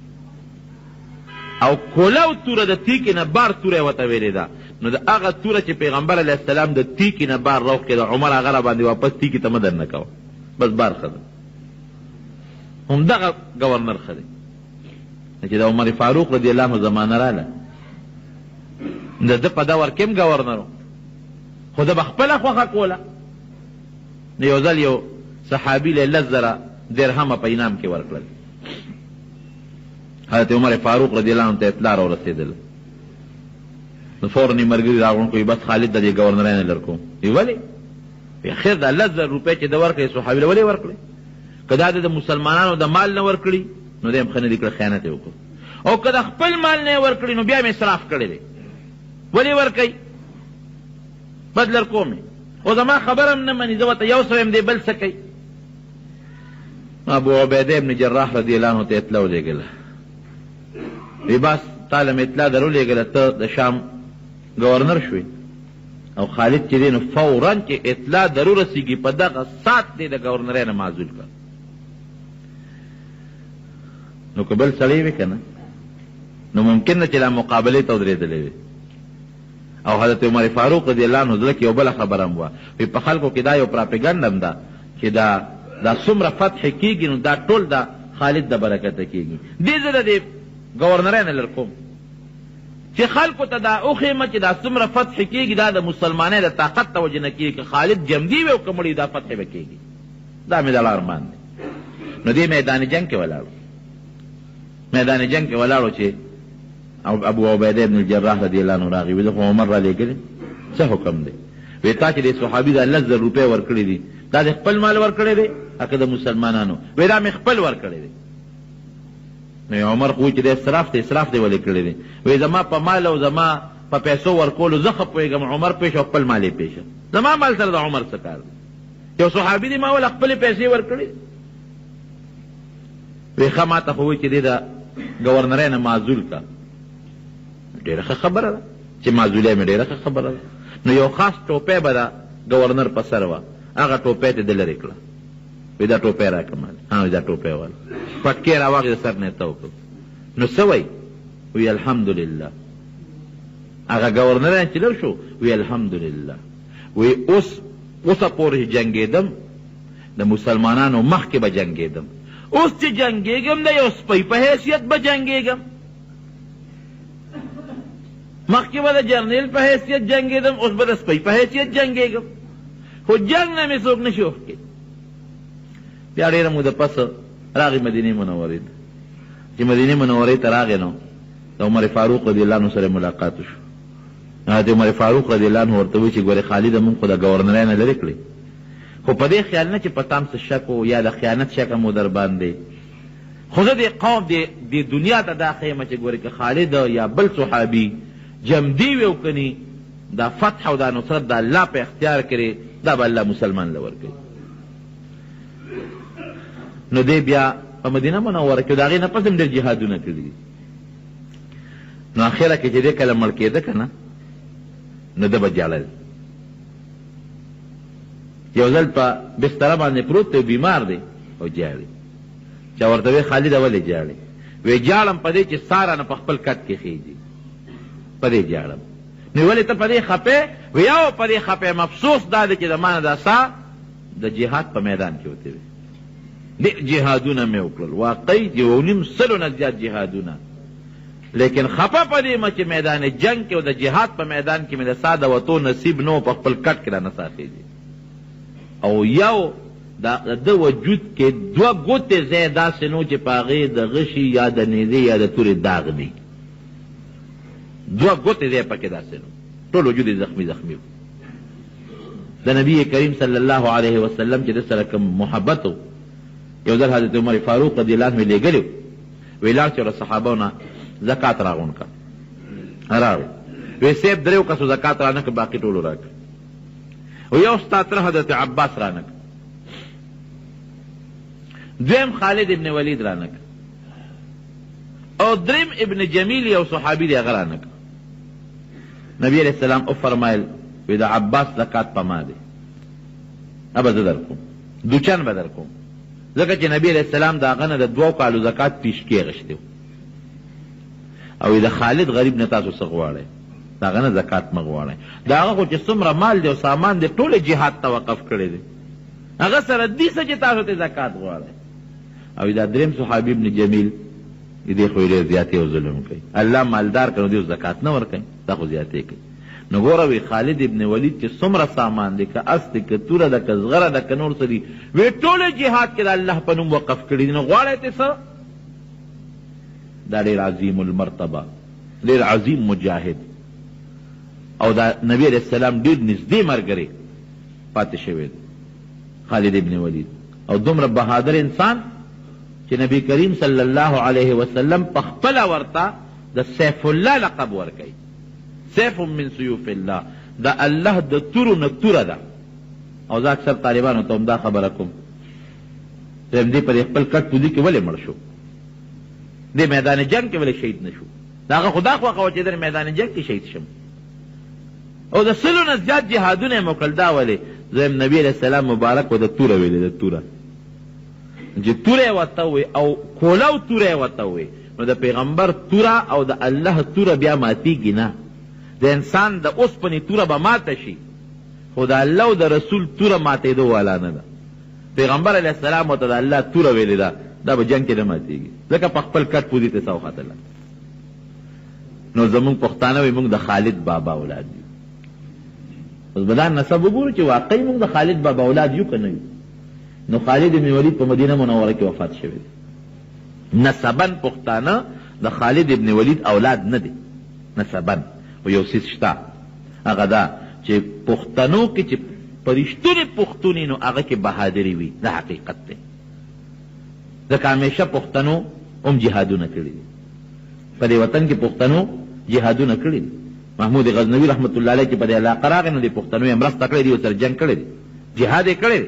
او کولو توره د تیکې نه بار توره یې ورته ویلې ده. نو د هغه توره چې پیغمبر علیه السلام د تیکې نه بار روغ کېده، عمر هغه را باندې واپس تیکې ته مه در نه کوه، بس بار ښه ده. همدغه ګورنر ښه دی چې د عمر فاروق رضی الله عنه زمانه راله، د ده په دور کې هم ګورنر و، خو ده به خپله خوښه کوله. نو یو ځل یو صحابي له لس زره درهمه په انعام کې ورکړل. حضرت عمر فاروق رضی الله عنه ته اطلاع را ورسېدله، نو فورن یې ملګري راغونډ کړي، بس خالد د دې ګورنرۍ نه لر کوم. وی ولې؟ وی خیر دا لس زره روپۍ چې ده ورکړې صحابي له ولې ورکړې؟ که دا د مسلمانانو د مال نه ورکړي نو دی هم ښه نه دي کړی، خیانت یې وکړو، او که د خپل مال نه یې ورکړي نو بیا هم اسراف کړی دی. ولې ورکوي؟ بد لر کوم او زما خبره هم نه مني، زه ورته یو سوی یم دی بل څه کوي. ابو عبیده ابن جراح رضی الله عنه ته اطلاع ولېږله، وی بس تا له مې اطلاع در ولېږله، ته د شام ګورنر شوې او خالد چې دی نو فورا چې اطلاع در ورسېږي په دغه ساعت دی د ګورنرۍ نه معزول کړه. نو که بل سړی وي که نه نو ممکن نه چې لا مقابلې ته ودرېدلی وي. او حضرت عمر فاروق رضی الله عنه زړه کې یو بله خبره هم وه، وی په خلکو کې دا یو پراپګنډ هم ده چې دا دا څومره فتح کېږي نو دا ټول د خالد د برکته کېږي. دې زه د دې ګورنرۍ نه لر کوم چې خلکو ته دا وښیمه چې دا څومره فتح کېږي، دا د مسلمانۍ د طاقت ته وجه نه کېږي، که خالد جمدي وي او که مړي دا فتح به کېږي. دا مې د ارمان دی. نو دې میدان جنگ کې ولاړو، میدان جنگ کې ولاړو چې ابو عبیده ابن الجراح رضی الله عنه راغی، وی خو عمر را لېږلې څه حکم دی؟ وی تا چې د صحابي دا لس زر روپۍ ورکړي دي دا د خپل مال ورکړی دی که د مسلمانانو؟ وی دا مې خپل ورکړی دی. نو عمر خو چې د اسراف دی، اسراف دی ولې کړی دی؟ وی زما په مال او زما په پیسو ورکولو زه ښه پوهېږم، عمر پېښه او خپل مال یې پېښه، زما مال سره د عمر څه کار دی؟ یو صحابي دی ما ول خپلې پیسې ورکړي. وی ښه ما ته خو وایي چې دی د ګورنرۍ نه معزول کا، ډېره ښه خبره ده چې معزولۍ مې ډېره ښه خبره ده. نو یو خاص ټوپۍ به د ګورنر په سر وه، هغه ټوپۍ ته ده لرې کړه. وی دا ټوپۍ راکړه مال، ها دا ټوپۍ واله پټکې را واخېده سر نه یې تو کړ. نو څه وایي؟ وی الحمدلله. هغه ګورنر چې لر شو وی الحمدلله. وی اوس اوسه پورې جنګېدم د مسلمانانو مخکې به جنګېدم، اوس چې جنګېږم د یو سپی په حیثیت به جنګېږم، مخکې به د جرنیل په حیثیت جنګېدم، اوس به د سپی په حیثیت جنګېږم، خو جنګ نه مې څوک نه شي وښکې. بیا ډېره موده پس راغی مدینې منورې ته. چې مدینې منورې ته راغی نو د عمر فاروق رضی الله عنه سره ملاقات شو. حضرت عمر فاروق رضی الله عنه ورته وایي چې ګورې خالده مونږ خو د ګورنرۍ نه لرې کړې، خو په دې خیال نه چې په تا هم څه شک و یا د خیانت شک مو در باندې، خو زه دې قوم دې دنیا ته دا ښیمه چې ګورې که خالد یا بل صحابي جمدي وي او کني دا فتح او دا نصرت د الله په اختیار کړي، دا به الله مسلمان له ورکوي. نو دی بیا په مدینه منوره کې د هغې نه پس هم ډېر جهادونه کړي دي. نو اخره کې چې دی کله مړ کېده که نه نو ده به جاړل. یو ځل په بستره باندې پروت دی، بیمار دی او جاړي. چا ورته وی خالده ولې جاړې؟ وی جاړم په دې چې ساره نه په خپل کټ کې خېږي، په دې جاړم. نو ولې ته په دې خپې؟ وی یو په دې خپې مفسوس دا دی چې د ما نه دا سا د جهاد په میدان کې وتې وي. ډېر جهادونه مې وکړل، واقعي یو نیم سلو نه زیات جهادونه، لیکن خپه په دې مه چې میدان جنگ کې او د جهاد په میدان کې مې د سا د وتو نصیب نه په خپل کټ کې را نه ساخېږي. او یو د وجود کې دوه ګوتې ځای داسې نو چې په هغې د غشي یا د نیزې یا د تورې داغ دی، دوه ګوتې ځای پکې داسې نو، ټول وجود یې زخمي زخمي و. د نبي کریم صلی الله علیه وسلم چې د سره کوم محبت و، یو ځل حضرت عمر فاروق رضی الله عنه لېږلی و، وی لاړ چې له صحابو نه زکات راغونډ کړه، راغی وی صاحب دریو کسو زکات رانه کړه، باقي ټولو راکړه. و یو ستا تره حضرت عباس رانه کړه، دویم خالد ابن ولید رانه کړه، او دریم ابن جمیل یو صحابي دی هغه رانه کړه. نبی علیہ السلام او فرمایل وی د عباس زکات په ما دی، ابه زه در کوم، دوچن به در کوم، ځکه چې نبی علیہ السلام د هغه نه د دوو کالو زکات پیشکې اخیستی و. او د خالد غریب نه تاسو څه غواړئ؟ د هغه نه زکات مه غواړئ. د هغه خو چې څومره مال دی او سامان دی ټول جهاد ته وقف کړی دی، هغه سره دې څه چې تاسو ته زکات غواړئ. او دا دریم صحابي ابن جمیل دې خو ډېر زیاتې او ظلم کوي، الله مالدار کړي دې زکات نه ورکوي، دا خو زیاتې کوي. نو ګوره وی خالد ابن ولید چې څومره سامان دی، که اس دی، که توره ده، که زغره ده، که نور څه دي، وی ټول جهاد کې د الله په نوم وقف کړي دي. نو غواړئ ته څه؟ دا ډېر عظیم المرتبه، ډېر عظیم مجاهد، او دا نبی علیہ السلام ډېر نږدې ملګری پاتې شوی دی خالد ابن ولید، او دومره بهادر انسان چې نبی کریم صلی الله علیه وسلم په خپله ورته د سیف الله لقب ورکوي، سیف من سیوف الله، د الله د تورو نه توره ده. او زه اکثر طالبانو ته هم دا خبره کوم، دې په خپل کټ پوزي کې ولې مړ شو، دې میدان جنگ کې ولې شهید نه شو؟ د هغه خدا خوښه وه چې د میدان جنگ کې شهید شم. او د سلو نه زیات جهادونه یې وکړل، دا ولې؟ دویم نبي علیه السلام مبارک و د توره ویلې، د توره چې توره یې ورته ووی او کولو توره یې ورته ووی، نو د پیغمبر توره او د الله توره بیا ماتېږي نه. د انسان د اوسپنې توره به ماته شي، خو د الله او د رسول توره ماتېدو والا نه ده. پیغمبر علیه السلام ورته د الله توره ویلې ده، دا به جنگ کې نه ماتېږي، ځکه په خپل کټ پوزي ته څه وختله. نو زمونږ پښتانه وایي موږ د خالد بابا اولاد یو. اوس به دا نسب وګورو چې واقعي موږ د خالد بابا اولاد یو که نه یو. نو خالد بن ولید په مدینه منوره کې وفات شوی دی. نسبن پښتانه د خالد ابن ولید اولاد نه دی نسبن. و یو څیز شته هغه دا چې پښتنو کې چې پرشتونې پښتونې نو هغه کې بهادري وي، دا حقیقت دی. ځکه همیشه پښتنو هم جهادونه کړي دي، په دې وطن کې پښتنو جهادونه کړي دي. محمود غزنوي رحمت الله علیه چې په دې علاقه راغی نو د پښتنو یې مرسته کړې دي، ورسره جنګ کړی دی، جهاد یې کړی دی.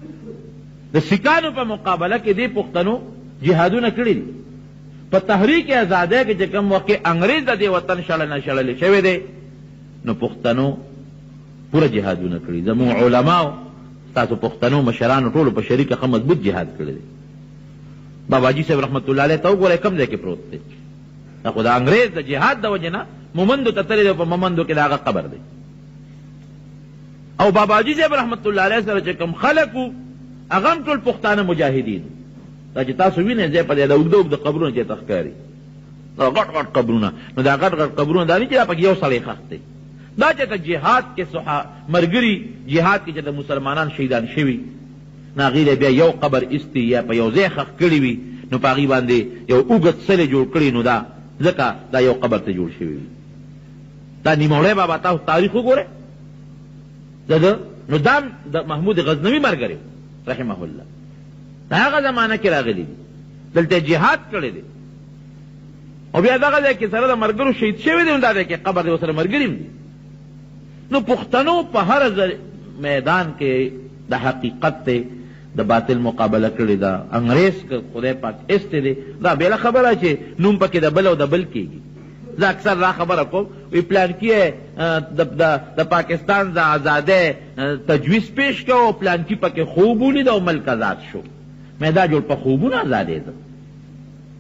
د سیکانو په مقابله کې دې پښتنو جهادونه کړي دي. په تحریک ازادۍ کې چې کوم وخت انګریز د دې وطن شړنه شړلې شوی دی، نو پښتنو پوره جهادونه کړي. زموږ علماو تاسو پښتنو مشرانو ټولو په شریکه ښه مضبوط جهاد کړی دی. باباجي صاحب رحمت الله علیه ته وګورئ کوم ځای کې پروت دی، دا خو د انګریز د جهاد د وجې نه مومندو ته تللی دی، په مومندو کې د هغه قبر دی. او باباجي صاحب رحمت الله علیه سره چې کوم خلک وو هغه هم ټول پښتانه مجاهدین، دا چې تاسو وینئ ځای په دی د اوږده اوږده قبرونه چې ته ښکاري، دا غټ غټ قبرونه، نو دا غټ غټ قبرونه دا نه چې دا پکې یو سړی ښخ دی، دا چې ته جهاد کې ملګري جهاد کې چې د مسلمانان شهیدان شوي نو هغې بیا یو قبر ایستی یا په یو ځای ښخ کړي وي، نو په هغې باندې یو اوږد سلې جوړ کړي، نو دا ځکه دا یو قبر ته جوړ شوي وي. دا نیموړی بابا تاسو تاریخ وګورئ، نو دا د محمود غزنوي ملګری رحمه الله، دا هغه زمانه کې راغلی دي، دلته جهاد کړی دی. او بیا دغه ځای کې سره د ملګرو شهید شوي دي، نو دا ځای کې قبر دی ورسره ملګري هم دي. نو پښتنو په هر میدان کې د حقیقت دی د باطل مقابله کړې ده. انګریز که خدای پاک ایستی دی، دا بېله خبره چې نوم پکې د بل او د بل کېږي. زه اکثر دا خبره کوم، وی پلانکي د پاکستان د ازادۍ تجویز پیش کو او پلانکي پکې خوب ولید او ملک آزاد شو. مې دا جوړ په خوبونه ازادېده،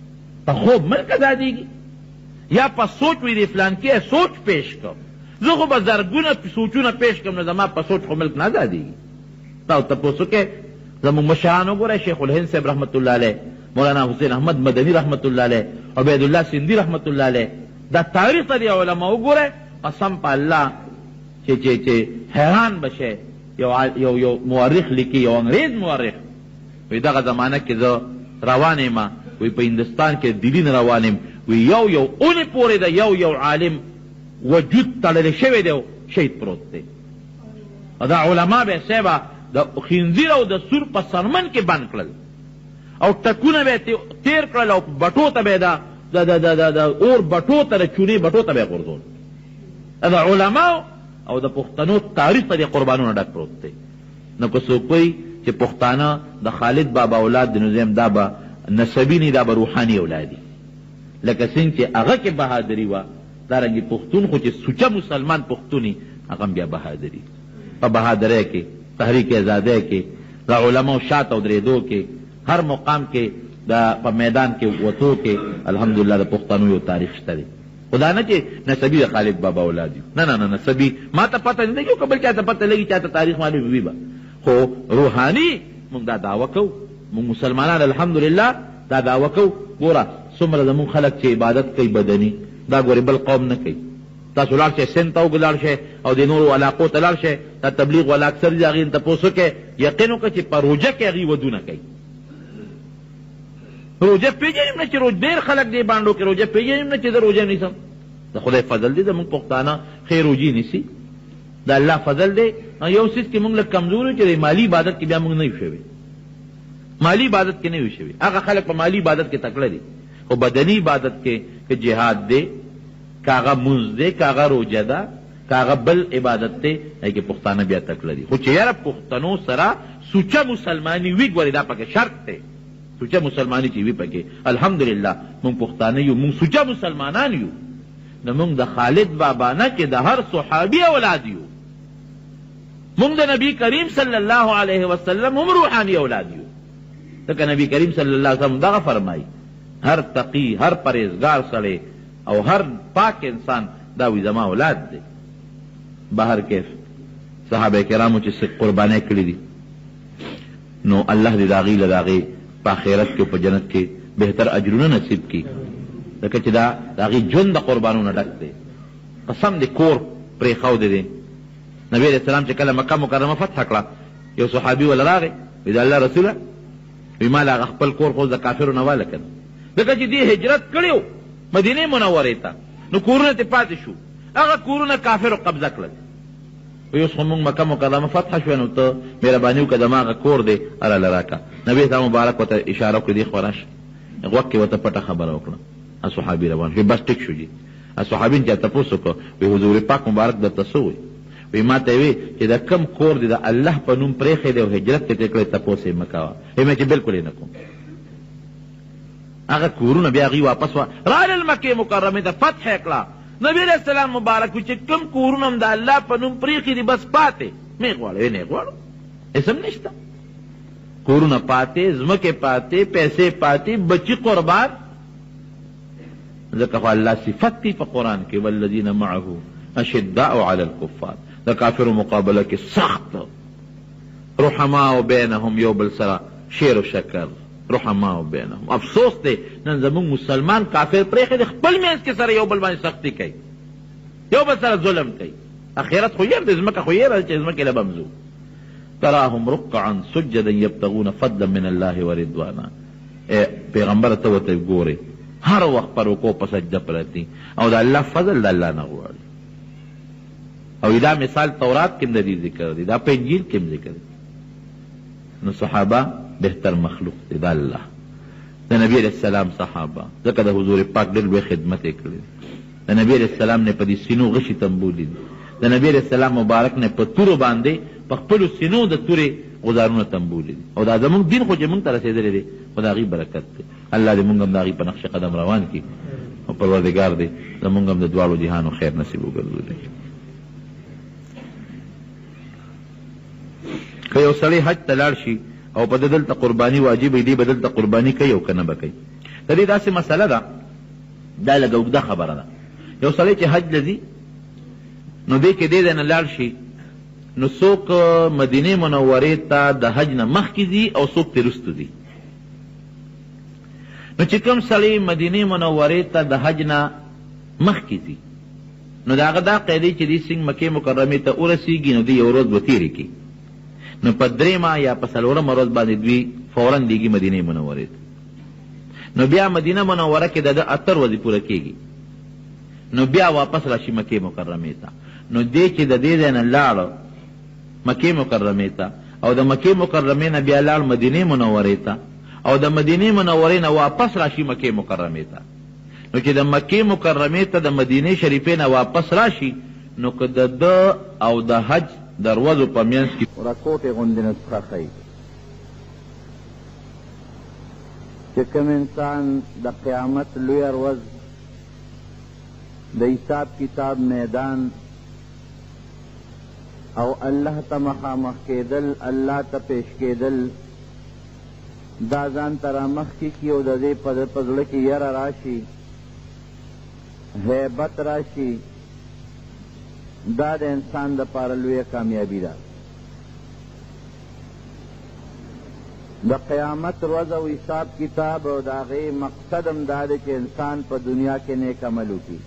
په خوب ملک ازادېږي یا په سوچ وي د فلان کې سوچ پیش کړم زه خو به زرګونه سوچونه پیش کړم نو زما په سوچ خو ملک نه ازادېږي تا تپوس وکړئ زموږ مشران وګورئ شیخ الهند صاحب رحمت الله علیه مولانا حسین احمد مدنی رحمت الله علیه عبید الله سندی رحمت الله علیه دا تاریخ ته د علما وګورئ قسم په الله چې چې چې حیران بشئ یو یو یو مورخ لیکي یو انګریز مورخ وی دغه زمانه کې زه روان یم وی په هندوستان کې دلی نه روان یم وی یو یو اونې پورې د یو یو عالم وجود تړلی شوی دی شهید پروت دی دا علما به صاحبه د خنزیر او د سور په سرمن کې بند کړل او ټکونه به تیر کړل او بټو ته به د اور بټو ته د چونې بټو ته به یې غورځول د علماو او د پښتنو تاریخ ته د قربانونو ډک پروت دی نو که څوک وایي چې پښتانه د خالد بابا اولاد د نظام دا به نسبي نه دا به روحاني اولادي لکه څنګه چې هغه کې بهادري وه دارنګې پښتون خو چې سوچه مسلمان پښتوني هغه بیا بهادري په بهادرۍ کې تحریک ازادۍ کې د علماو شاته ودرېدو کې هر مقام کې د په میدان کې وتو کې الحمدلله د پښتنو یو تاریخ شته دی خدا نه چې نسبي د خالد بابا اولاد یو نه نه نه نسبي ما ته پته نه لګي که بل چاته پته لګي چاته تاریخ معلوم وي به خو روحاني موږ دا دعوه کوو موږ مسلمانان الحمدلله دا دعوه کوو ګوره څومره زموږ خلک چې عبادت کوي بدني دا ګورې بل قوم نه کوي تاسو لاړ شئ سند ته ولاړ شئ او د نورو علاقو ته لاړ شئ دا تبلیغ والا اکثر دي هغې ته تپوس وکړئ یقین وکړه چې په روژه کې هغوی ودونه کوي روژه پېژنیم نه چې روز ډېر خلک دې بانډو کې روژه پېژنیم نه چې زه روژه نیسم د خدای فضل دی زموږ پښتانه ښې روژې نیسي د الله فضل دی یو څیز کې موږ لږ کمزور یو چې د مالي عبادت کې بیا موږ نه یو شوي مالي عبادت کې نه یو شوي هغه خلک په مالي عبادت کې تکړه دي خو بدني عبادت کې که جهاد دی که هغه مونځ دی که هغه روژه ده که هغه بل عبادت دی هغې کې پښتانه بیا تکړه دي خو چې یاره پښتنو سره سوچه مسلماني وي ګورې دا پکې شرط دی سوچه مسلماني چې وي پکې الحمدلله مونږ پښتانه یو مونږ سوچه مسلمانان یو نو مونږ د خالد بابا نه کې د هر صحابي اولاد یو مونږ د نبی کریم صلی الله علیه وسلم هم روحاني اولاد یو ځکه نبی کریم صلی الله علیه وسلم دغه فرمایي هر تقی هر پرهیزګار سړی او هر پاک انسان دا وی زما اولاد دی بهر کیف صحابه کرامو چې قربانۍ کړي دي نو الله دې د هغې له د هغې په آخرت کې او په جنت کې بهتر اجرونه نصیب کړي ځکه چې دا د هغې ژوند د قربانونو ډک دی قسم دې کور پرېښودی دی نبي علیه السلام چې کله مکه مکرمه فتح کړه یو صحابي وله راغی وی د الله رسوله وی ما له هغه خپل کور خو د کافرو نه واله کړه ځکه چې دې هجرت کړی و مدینې منورې ته نو کورونه ترې پاتې شو هغه کورونه کافرو قبضه کړل وی اوس خو موږ مکه مکرمه فتح شوه نو ته مهرباني وکړه زما هغه کور دی هراله راکړه نبي صاحب مبارک ورته اشاره وکړه دې خوا راشه غوږ کې ورته پټه خبره وکړه صحابي روان شو بس ټیک شو جي صحابین چې تپوس وکړه وی حضور پاک مبارک درته څه وی وی ما ته وی چې د کم کور دی د الله په نوم پرېښی دی او هجرت کې ترې کړی تپوس یې مه کوه وی چې بلکل یې نه کوم هغه کورونه بیا هغوی واپس وا رالل مکې مکرمې ته فتح یې کړه نبي علیه السلام مبارک وي چې کوم کورونه هم د الله په نوم پرېښي دي بس پاتې مې غواړو وی نه غواړو اسم نشته کورونه پاتې ځمکې پاتې پیسې پاتې بچي قربان ځکه خو الله صفت دی په قرآن کې والذین معه اشداء علی الکفار د کافرو مقابله کې سخت رحماء بینهم یو بل سره شیر و شکر رحماء بینهم افسوس دی نن زموږ مسلمان کافر پرېښی دی خپل منځ کې سره یو بل باندې سختی کوي یو بل سره ظلم کوي اخرت خو یېر دی ځمکه خو یېره چې ځمکې له بمزو تراهم رکعا سجدا یبتغون فضلا من الله ورضوانا پیغمبر ته ورته ګورې هر وخت پر رکوع په سجده پرتی او د الله فضل د الله نه غواړي او دا مثال تورات کې د دې ذکر دی دا په انجیل کې ذکر دی نو صحابه بهتر مخلوق دی د الله د نبی علیه السلام صحابه ځکه د حضور پاک ډېر لوی خدمت یې کړی د نبی علیه السلام نه په دې سینو غشي تنبولي دي د نبی علیه السلام مبارک نه په تورو باندې په خپلو سینو د تورې غزارونه تنبولي دي او دا زموږ دین خو چې موږ ته رسېدلی دی خو د هغې برکت دی الله دې موږ هم د هغې په نقش قدم روان کړي او پروردګار دې زموږ هم د دواړو جهانو خیر نصیب وګرځولي که یو سړی حج ته لاړ شي او په ده دلته قرباني واجب وي دی به دلته قرباني کوي او که نه به کوي د دې داسې مسله ده، دا لږه اوږده خبره ده. یو سړی چې حج له ځي نو دې کې دې ځای نه لاړ شي، نو څوک مدینې منورې ته د حج نه مخکې ځي او څوک ترې وروسته ځي. نو چې کوم سړی مدینې منورې ته د حج نه مخکې ځي نو د هغه دا قاعدې چې دې څنګه مکې مکرمې ته ورسېږي نو دې یو ورځ به تېرې کړي، نو په درېیمه یا په څلورمه ورځ باندې دوی فوراً دیږي مدینې منورې ته. نو بیا مدینه منوره کې د ده اتر ورځې پوره کېږي، نو بیا واپس راشي مکې مکرمې ته. نو دې چې د دې ځای نه لاړ مکې مکرمې ته او د مکې مکرمې نه بیا لاړ مدینې منورې ته او د مدینې منورې نه واپس راشي مکې مکرمې ته، نو چې د مکې مکرمې ته د مدینې شریفې نه واپس راشي نو که د ده او د حج د ورځو په منځ کې رکوټې غوندې نسخه ښیي چې کوم انسان د قیامت لویه ورځ د حساب کتاب میدان او الله ته مخامخ کېدل، الله ته پیش کېدل، دا ځان ته رامخکې کي او د دې په زړه کې یره راشي، هیبت راشي، دا د انسان دپاره لویه کامیابي ده. د قیامت ورځ او حساب کتاب او د هغې مقصد هم دا دی چې انسان په دنیا کې نیک عمل وکړي،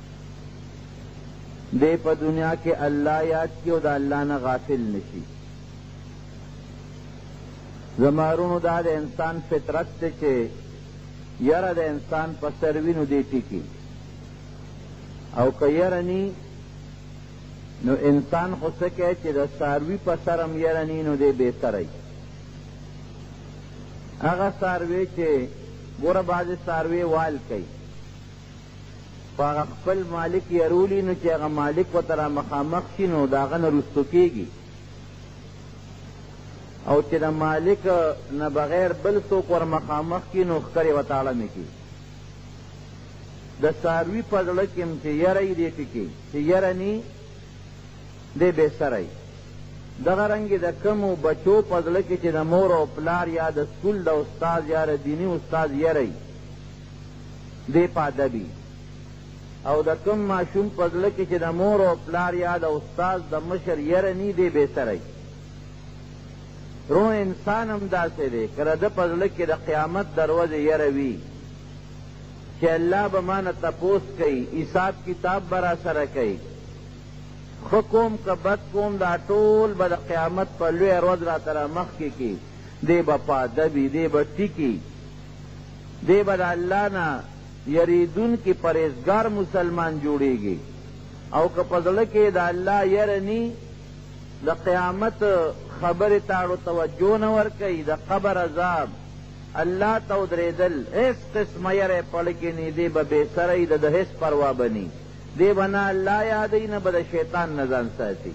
دی په دنیا کې الله یاد کړي او د الله نه غافل نشي. زمارونو دا د انسان فطرت دی چې یره د انسان په سر وي نو دی ټیکي، او که یره نی نو انسان خو څه کوي چې د څاروي په سر هم یره نی نو دی بې سره وي. هغه څاروی چې ګوره بعضې څاروی وال کوي په هغه خپل مالک یرولي نو چې هغه مالک ورته را مخامخ شي نو د هغه نه رستو کېږي، او چې د مالک نه بغیر بل څوک ور مخامخ کي نو ښکرې ورته اړمې کي. د څاروي په زړه کې هم چې یره یې دې ټکي چې یره نی دی بې سره یي. دغه رنګې د کمو بچو په زړه کې چې د مور او پلار یا د سکول د استاد یا د دیني استاد یره یي دی په ادب وي، او د کم ماشوم په زړه کې چې د مور او پلار یا د استاد د مشر یره نی دی بې سره یي. روح انسان هم داسې دی که د ده په زړه کې د قیامت د ورځې یره وي چې الله به ما نه تپوس کوي، حساب کتاب به را سره کوي، ښه کوم که بد کوم دا ټول به د قیامت په لویه ورځ راته رامخکې کي، دی به په ادب وي، دی به ټیکي، دی به د الله نه یریدونکي پرهیزګار مسلمان جوړیږي. او که په زړه کې د الله یره نی د قیامت خبرې تاړو توجه نه ورکوي، د قبر عذاب، الله ته ودرېدل، هېڅ قسمه یری پړه کې نی، دی به بې سره یي، د ده هېڅ پروا به نی، دی به نه الله یادوي نه به د شیطان نه ځان ساتي.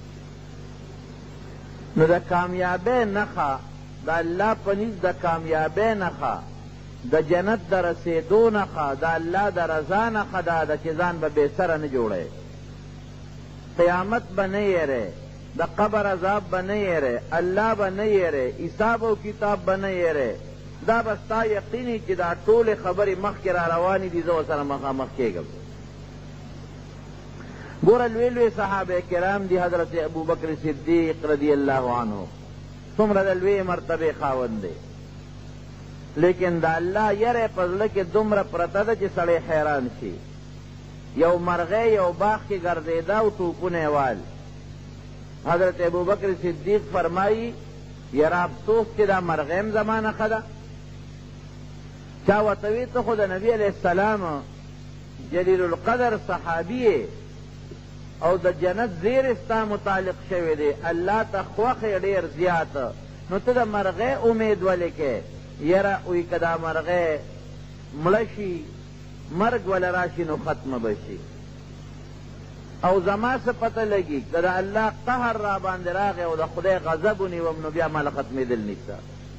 نو د کامیابۍ نښه د الله په نزد د کامیابۍ نښه، د جنت د رسېدو نښه، د الله د رضا نښه دا ده چې ځان به بې سره نه جوړی، قیامت به نه یېری، د قبر عذاب به نه یېری، الله به نه یېری، حساب او کتاب به نه یېری. دا به ستا یقیني چې دا ټولې خبرې مخکې را روانې دي، زه ورسره مخامخ کېږم. ګوره لوی لوی صحابه کرام دي، حضرت ابوبکر صدیق رضی الله عنه څومره د لوی مرتبې خاوند دی، لیکن د الله یره په زړه کې دومره پرته ده چې سړی حیران شي. یو مرغۍ یو باغ کې ګرځېده او ټوپونه یې وال. حضرت ابوبکر صدیق فرمایي یاره افسوس چې دا مرغۍ هم زما نښه ده. چا ورته وی ته خو د نبي علیه السلام جلیل القدر صحابي او د جنت زیر ستا متعلق شوی دی، الله ته خوښ یې ډېر زیات، نو ته د مرغۍ امید ولې کې؟ یره وی که دا مرغۍ مړه شي مرګ وله راشي نو ختمه به شي، او زما څه پته لګي که د الله قهر را باندې راغی او د خدای غضب ونیوم نو بیا ماله ختمېدل نشته.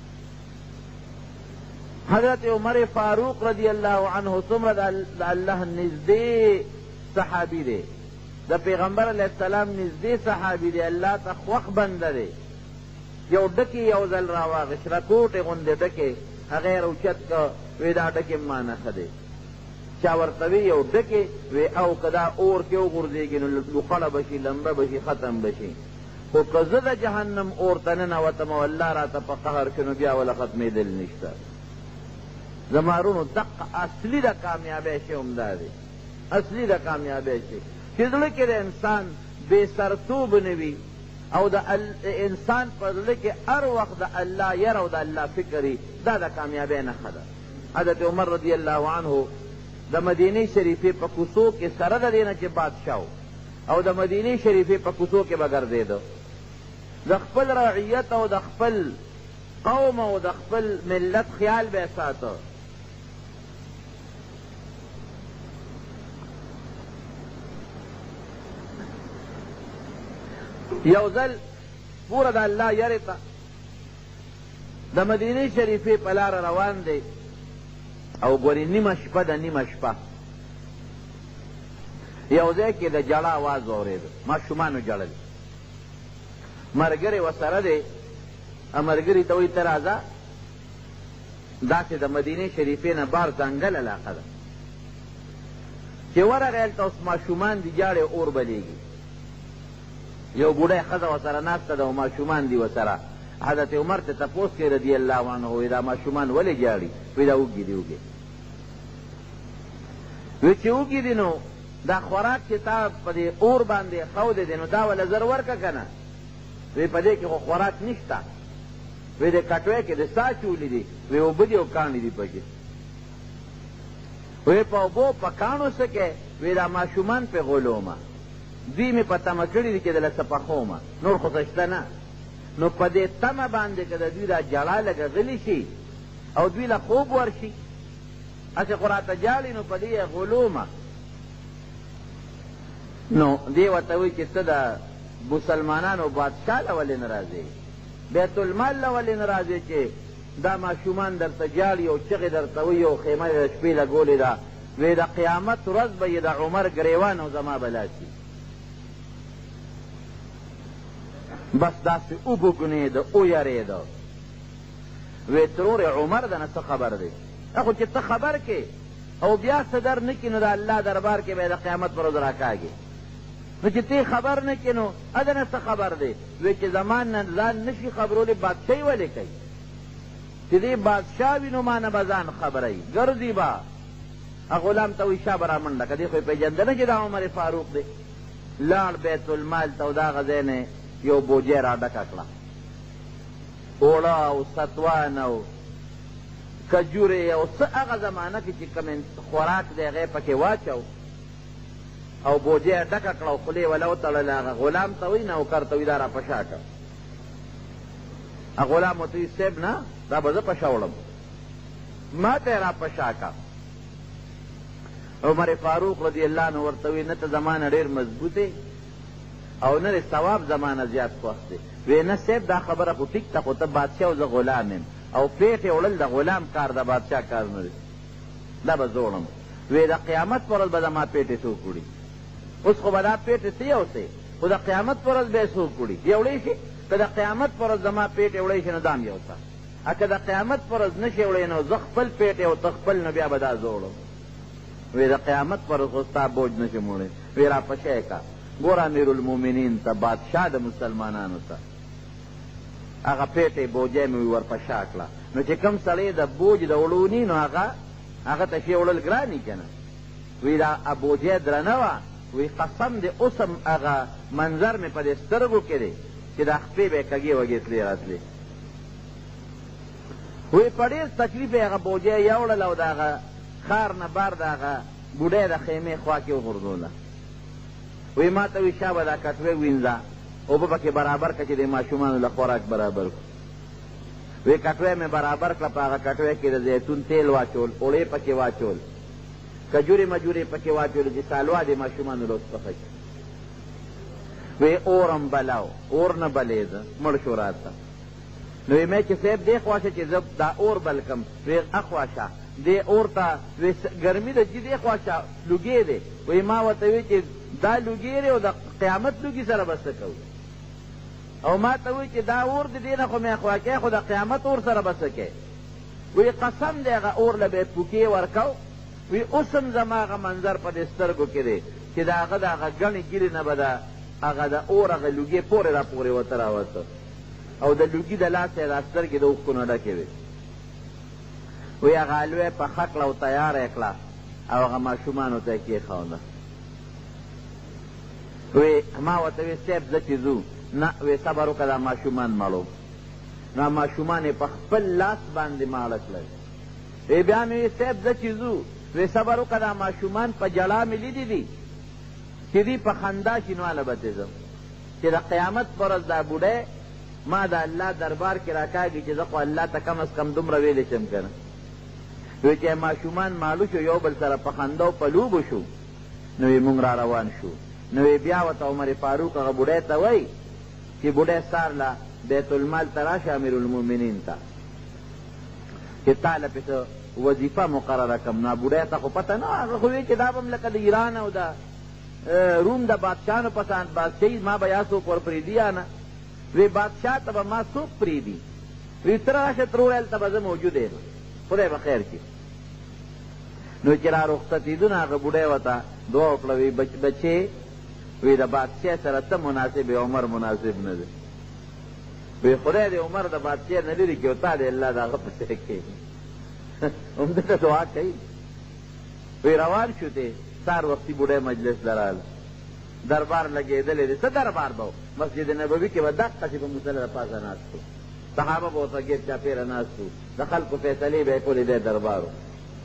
حضرت عمر فاروق رضی الله عنه څومره د الله نږدې صحابي دی، د پیغمبر علیه السلام نږدې صحابي دی، الله ته خوښ بنده دی. یو ډکې یو ځل را واغېست، رکوټې غوندې ډکې، هغه یې راوچت که وی دا ډکې ما نه ښه دی چا ورته وی یو ډکې وی او که دا اور کې وغورځېږي نو لوخړه به شي لمبه به شي ختم به شي خو که زه د جهنم اور ته ننوتم او الله راته په قهر شو نو بیا وله ختمېدل نشته زما رونو دقه اصلي د کامیابۍ شی همدا دی اصلي د کامیابۍ شی چې زړه کې د انسان بې سرتوب نه وي او د انسان په زړه کې هر وخت د الله یر او د الله فکر وي دا د کامیابۍ نښه ده حضرت عمر رضی الله عنه د مدینې شریفې په کوڅو کې سره د دې نه چې بادشاه او د مدینې شریفې په کوڅو کې به ګرځېده د خپل رعیت او د خپل قوم او د خپل ملت خیال به ساته یو ځل پوره د الله یرې ته د مدینې شریفې په لاره روان دی او ګورې نیمه شپه ده نیمه شپه یو ځای کې د جړه آواز واورېده ماشومانو ژړل ملګری ورسره دی ملګري ته وایي ته راځه داسې د مدینې شریفې نه بار ځنګل علاقه ده چې ورغی هلته اوس ماشومان دي جاړې اور بلیږي یو بوډۍ ښځه ورسره ناسته ده او ماشومان دي ورسره حضرت عمر ته تپوس کوي رضی الله عنه وایي دا ماشومان ولې جاړي وایي دا وږي دي وږي وایي چې وږي دي نو دا خوراک چې تا په دې اور باندې ښودی دی نو دا وله زر ورکه که نه وایي په دې کې خو خوراک نشته وایي د کټوۍ کې د سا چولي دي وایي اوبه دي او کاڼي دي پکې وایي په اوبو په کاڼو څه کې وایي دا ماشومان پې غولومه دوی مې په تمه کړي دي چې دله څه پخومه نور خو څه شته نه نو په دې تمه باندې که د دوی دا جړا لږه غلي شي او دوی له خوب ورشي هسې خو راته جاړي نو په دې یې غلومه نو دې ورته وایي چې ته د مسلمانانو بادشاه له ولې نه راځې بیت المال له ولې نه راځې چې دا ماشومان درته جاړي او چغې درته وایي او خیمه یې د شپې لګولې ده وایي د قیامت ورځ به یې د عمر ګریوان او زما بلاسي بس داسې وبوګنېده ویرېده وی ترور عمر ده نه څه خبر دی خو چې ته خبر کې او بیا څه در نه کړي نو د الله دربار کې به د قیامت پر ورځ راکاږي نو چې ته خبر نه کړې نو اده نه څه خبر دی وی چې زمان نه ځان نشي خبرولی بادشاهي ولې کوي چې دې بادشاه وي نو ما نه به ځان خبروي ګرځي به غلام ته وایي شا به را منډه که دې خو یې پېژنده نه چې دا عمر فاروق دی لاړ بیت المال ته او د هغه ځای نه یو بوجۍ را ډکه کړه اوړه او ستوان او کجورې او څه هغه زمانه کې چې کوم خوراک دی هغه یې پکې واچو او بوجۍ یې ډکه کړه او خولې وله وتړله هغه غلام ته وایي نوکر ته وایي دا را پشا کړه هغه غلام ورته وایي صاحب نه دا به زه پشا وړم ما ته یې را پشا کړه عمر فاروق رضی الله عنه ورته وایي نه ته زما نه ډېر مضبوط او نه ثواب زمانه زیات خوښ دی وی نه صاحب دا خبره خو ټیک ته خو ته بادشاه او زه غلام یم او پیټې وړل د غلام کار د بادشاه کار نه دی دا به زه وړم وی د قیامت پر ورځ به زما پیټې څوک وړي اوس خو به دا پیټې څه یو څه خو د قیامت پر ورځ به یې څوک وړي دی وړی شي که د قیامت پر ورځ زما پیټې وړی شي نو دا هم یو څه که د قیامت پر ورځ نه شي وړی نو زه خپل پیټې او ته خپل نو بیا به دا زه وړم وی د قیامت پر ورځ خو ستا بوج نه شم وړی وی را پشی که ګور امیر المؤمنین ته بادشاه د مسلمانانو ته هغه پیټې بوجۍ مې ورپشا کړه نو چې کوم سړی د بوج د وړوني نو هغه هغه ته شی وړل ګراني که نه وی دا بوجۍ درنه وه وی قسم د اوسم هغه منظر مې په دې سترګو کې دی چې دا خپې به یې کږې وږې تلې راتلې وی په ډېر تکلیف یې هغه بوجۍ یوړله او د هغه ښار نه بار د هغه بوډۍ د خیمې خوا کې وغورځوله وی ما ته وی شا به دا کټوۍ وینځه اوبه پکې برابر کړه چې د ماشومانو له خوراک برابر کړو وی کټوۍ مې برابر کړه په هغه کټوۍ کې د زیتون تیل واچول اوړې پکې واچول کجورې مجورې پکې واچولې چې سالوا د ماشومانو له اوسپخه کړي وی اور هم بلاو اور نه بلېده مړ شو راته نو وی مې چې صاحب دې خوا شه چې زه دا اور بل کړم وی اخوا شه دې اور ته وی ګرمي ده چې دې خوا شه لوګې دی وی ما ورته وی چې دا لوګي دی او د قیامت لوګي سره به څه کوي او ما ته وایي چې دا اور د دې نه خو مې خوا کوې خو د قیامت اور سره به څه کوې وی قسم دی هغه اور له به پوکې ورکو وی اوس هم زما هغه منظر په دې سترګو کې دی چې د هغه د هغه ګڼې ګیرې نه به د هغه د اور هغه لوګې پورې را پورې ورته راوته او د لوګي د لاسه یې دا سترګې د اوښکو نه ډکې وې وی هغه حلوه پخه کړه او تیاره یې کړه او هغه ماشومانو ته یې کېښوده وی ما ورته وی صاحب زه چې ځو نه وی صبر وکړه دا ماشومان مړو نو ماشومان یې په خپل لاس باندې ماړه کړل وی بیا مې وی صاحب زه چې ځو وی صبر وکړه دا ماشومان په جړا مې لیدي دي چې دوی په خندا شي نو هله به ته ځم چې د قیامت په ورځ دا بوډی ما د الله دربار کې راکاږي چې زه خو الله ته کم از کم دومره ویلی شم که نه وی چې ماشومان مالو شو یو بل سره په خندا او په لوبو شو نو وی مونږ را روان شو نو وی بیا ورته عمر فاروق هغه بوډی ته وایي چې بوډی سار له بیت المال ته راشه امیر المؤمنین ته چې تا له پې څه وظیفه مقرره کړم نو بوډی ته خو پته نه هغه خو وی چې دا به م لکه د ایران او د روم د بادشاهانو په شان بادشاهي ما به یا څوک ور پرېږدي یا نه وی بادشاه ته به ما څوک پرېږدي وی ته راشه تر وویل ته به زه موجود یم خدای به خیر کړي نو چې را رخصتېدو نو هغه بوډی ورته دعا وکړه وی بچې وی د بادشاه سره ته مناسب عمر مناسب نه دی وی خدای دې عمر د بادشاه نه لرې کړي او تا دې الله د هغه پسې کړي همدلته دعا کوي وی روان شو دی سار وختي بوډی مجلس دراله دربار لګېدلی دی څه دربار به مسجد نبوي کې به دقسې په مصلی د پاسه ناست و صحابه به ورته ګیر چاپېره ناست و د خلکو فیصلې به یې کولې دی دربار و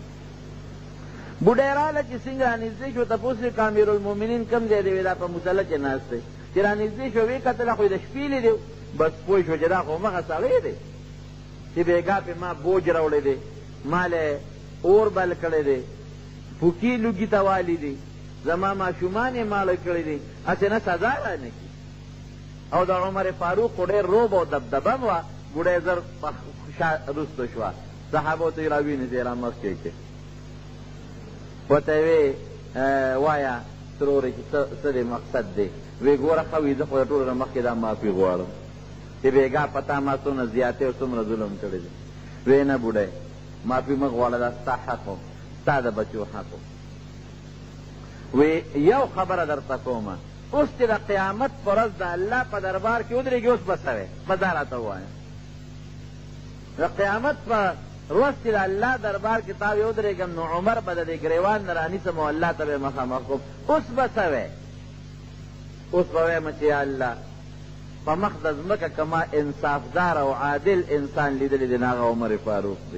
بوډی راله چې څنګه رانږدې شو تپوس یې که امیرالمؤمنین کوم ځای دی وی دا په مصله کې ناست دی چې رانږدې شو ویې کتله خو یې د شپې لیدی بس پوه شو چې دا خو همغه سړی دی چې بېګا پې ما بوج راوړی دی ما له اور بل کړی دی پوکي لوګي ته والی دي زما ماشومان یې ماړه کړي دي هسې نه سزا رانه کړي او د عمر فاروق خو ډېر روب او دبدبه هم وه بوډی زر رستو شوه صحابو ته یې راوینېسې را مخکې کړې ورته یې وې وایه ترورې چې څه دې مقصد دی وی ګوره ښه وي زه خو د ټولو نه مخکې دا معافي غواړم چې بېګا پتا ما څومره زیاتې او څومره ظلم کړی دی وی نه بوډی معافي مه غواړه دا ستا حق و ستا د بچو حق و وی یو خبره درته کومه اوس چې د قیامت په ورځ د الله په دربار کې ودرېږي اوس به څه وی بس دا راته ووایه د قیامت په ورځ چې د الله دربار کې تا وی ودرېږم نو عمر به د دې ګریوان نه رانیسم او الله ته به یې مخامخ کوم اوس به څه وی اوس به وایم چې یا الله په مخ د ځمکه که ما انصافدار او عادل انسان لیدلی دی نو هغه عمر فاروق دی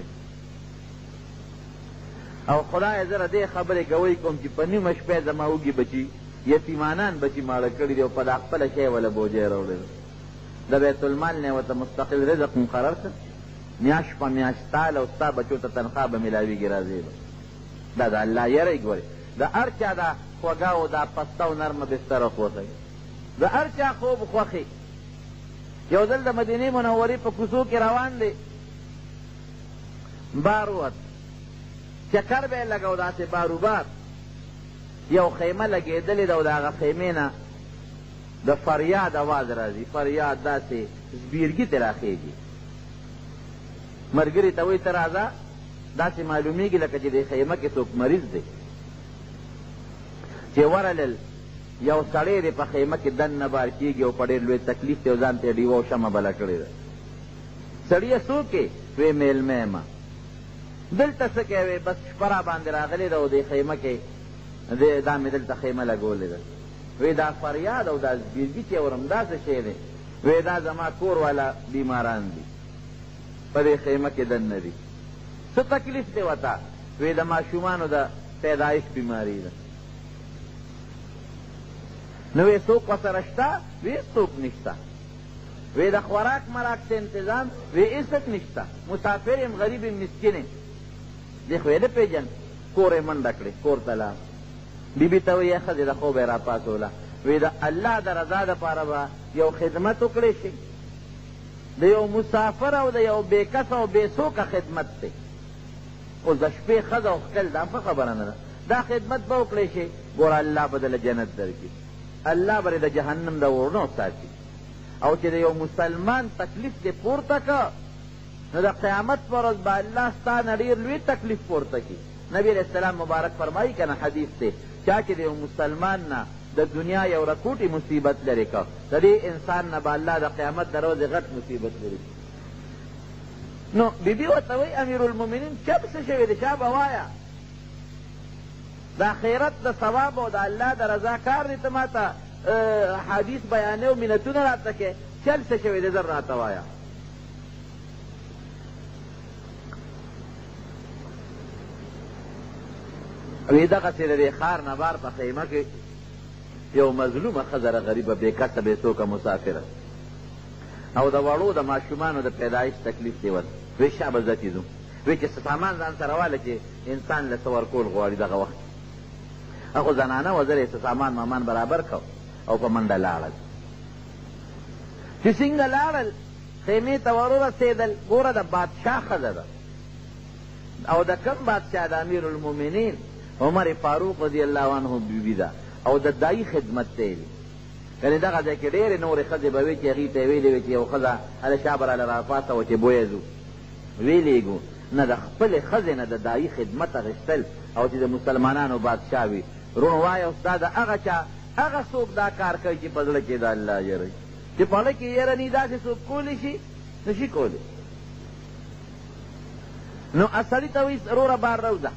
او خدای زه د دې خبرې ګوی کوم چې په نیمه شپې زما وږي بچي یتیمانان بچي ماړه کړي دي او په دا خپله شی وله بوجۍ راوړی د بیت المال نه یې ورته مستقل رزق مقرر کړ میاشت په میاشت تاله او ستا بچو ته تنخوا به میلاویږي راځې به دا د الله یره یې ګورې د هر چا دا خوږه او دا پسته او نرمه بستره خوښوي د هر چا خوب خوښي یو ځل د مدینې منورې په کوڅو کې روان دی بار ووت چکر به یې لګو داسې باروبار یو خیمه لګېدلې ده او د هغه خیمې نه د فریاد اواز راځي فریاد داسې زبیرګي ترې راخېږي ملګري ته وایي ته راځه داسې معلومیږي لکه چې د خیمه کې څوک مریض دی چې ورلل یو سړی دی په خیمه کې دننه بار کېږي او په ډېر لوی تکلیف دی او ځان ته یې ډیوه او شمه بله کړې ده سړیه څوک یې وی میلمه یم دلته څه کوې وی بس شپه را باندې راغلې ده او دې خیمه کې دا مې دلته خیمه لګولې ده وی دا فریاد او دا زبیرګي چې اورم دا څه شی دی وی دا زما کور والا بیماران دي په دې خیمه کې دننه دي څه تکلیف دی ورته وی د ماشومانو د پیدایش بیماري ده نو وی څوک ورسره شته وی څوک نشته وی د خوراک مراک څه انتظام وی هېڅ نشته مسافر یم غریب یم مسکین یم دی خو یې نه پېژن کور یې منډه کړې کور ته لاړ بیبي ته وی ښځې د خوبه یې راپاڅوله وی د الله د رضا دپاره به یو خدمت وکړی شي د یو مسافر او د یو بې کس او بې څوکه خدمت دی اوس د شپې ښځه او ښکل دا ښه خبره نه ده دا خدمت به وکړی شي ګوره الله به دله جنت درکړي الله به د جهنم د ورنو ساتي او چې د یو مسلمان تکلیف دې پورته که نو د قیامت پر ورځ به الله ستا نه ډېر لوی تکلیف پورته کړي. نبی علیہ السلام مبارک فرمایي که نه حدیث دی، چا چې د یو مسلمان نه د دنیا یو رکوټي مصیبت لرې که، د دې انسان نه به الله د قیامت د ورځې غټ مصیبت لري. نو بیبي ورته وایي امیرالمؤمنین چپ څه شوي دی؟ چا به وایه د آخرت د ثواب او د الله د رضا کار دی، ته ما ته حدیث بیانې او منتونه راته کې، چل څه شوی دی زر راته وایه. وی دغسې د دې ښار نه بار په خیمه کې یو مظلومه ښځه غریبه بې کسه بې څوکه مسافره او د وړو د ماشومانو د پیدایش تکلیف دی ورته. وی شابه زه چې ځو، وی چې څه سامان ځان سره واله چې انسان له څه ورکول غواړي دغه وخت. هغو زنانه وزر یې څه سامان مامان برابر کو او په منډه لاړل. چې څنګه لاړل خیمې ته ور ورسېدل، ګوره د بادشاه ښځه ده او د کم بادشاه د امیرالمؤمنین عمر فاروق رضی الله عنه بیبي ده او د دایي خدمت ته یې یعنې دغه ځای کې ډېرې نورې ښځې به وې چې هغې ته یې ویلې وې چې یو ښځه هله شا به راله راپاڅوه چې بویه ځو ویلېږو نه، د خپلې ښځې نه د دایي خدمت اخیستل او چې د مسلمانانو بادشاه وي. رونو وایه ستا د هغه چا هغه څوک دا کار کوي چې په زړه کې د الله یره چې په زړه کې یره نی داسې څوک کولی شي نشي کولی. نو سړي ته وایي وروره بار روځه.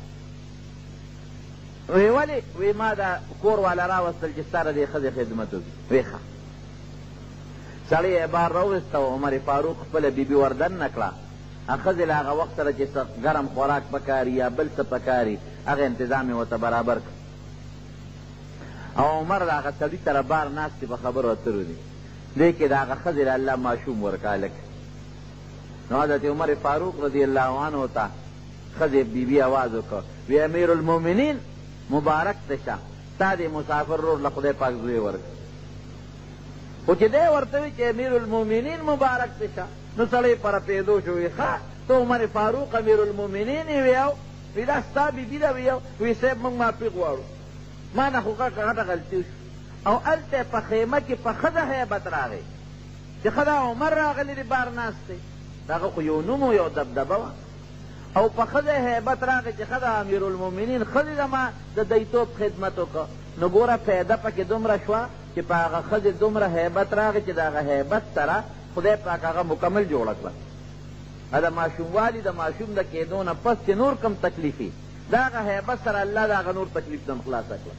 وی ولې؟ وی ما دا کور والا راوستل چې ستا د دې ښځې خدمت وکړي. وی ښه. سړی یې بار راوویسته او عمر فاروق خپله بیبي وردن نه کړه. ښځې له هغه وخت سره چې ګرم خوراک پکاري یا بل څه پکاري هغه انتظام یې ورته برابر کړ. او عمر د هغه سړي سره بار ناستې په خبرو اترو دي، دې کې د هغه ښځې له الله ماشوم ورکړه هلک. نو حضرت عمر فاروق رضی الله عنه ته ښځې بیبي آواز وکړ، وی امیرالمؤمنین مبارک ته شه، ستا دې مسافر رور له خدای پاک زوی ورکړه. خو چې دی ورته وي چې امیرالمؤمنین مبارک ته شه نو سړی پرپېدو شو. وی ښه ته عمر فاروق امیرالمؤمنین یې ویو؟ وی دا ستا بیبي ده ویو؟ وی صاحب موږ معافي غواړو، ما نه خو غټه غلطي وشو. او هلته په خیمه کې په ښځه هیبت راغی چې ښه دا عمر راغلی دی بار ناست دی، دغه خو یو نوم و یو دبدبه وه. او په ښځه هیبت راغی چې ښه د امیرالمؤمنین ښځې د ما د دیتوب خدمت وکړه. نو ګوره پیده پکې دومره شوه چې په هغه ښځې دومره هیبت راغی چې د هغه هیبت سره خدای پاک هغه مکمل جوړه کړه. د ماشوموالي د ماشوم د کېدو نه پس چې نور کم تکلیفي د هغه هیبت سره الله د هغه نور تکلیف نه خلاصه کړه.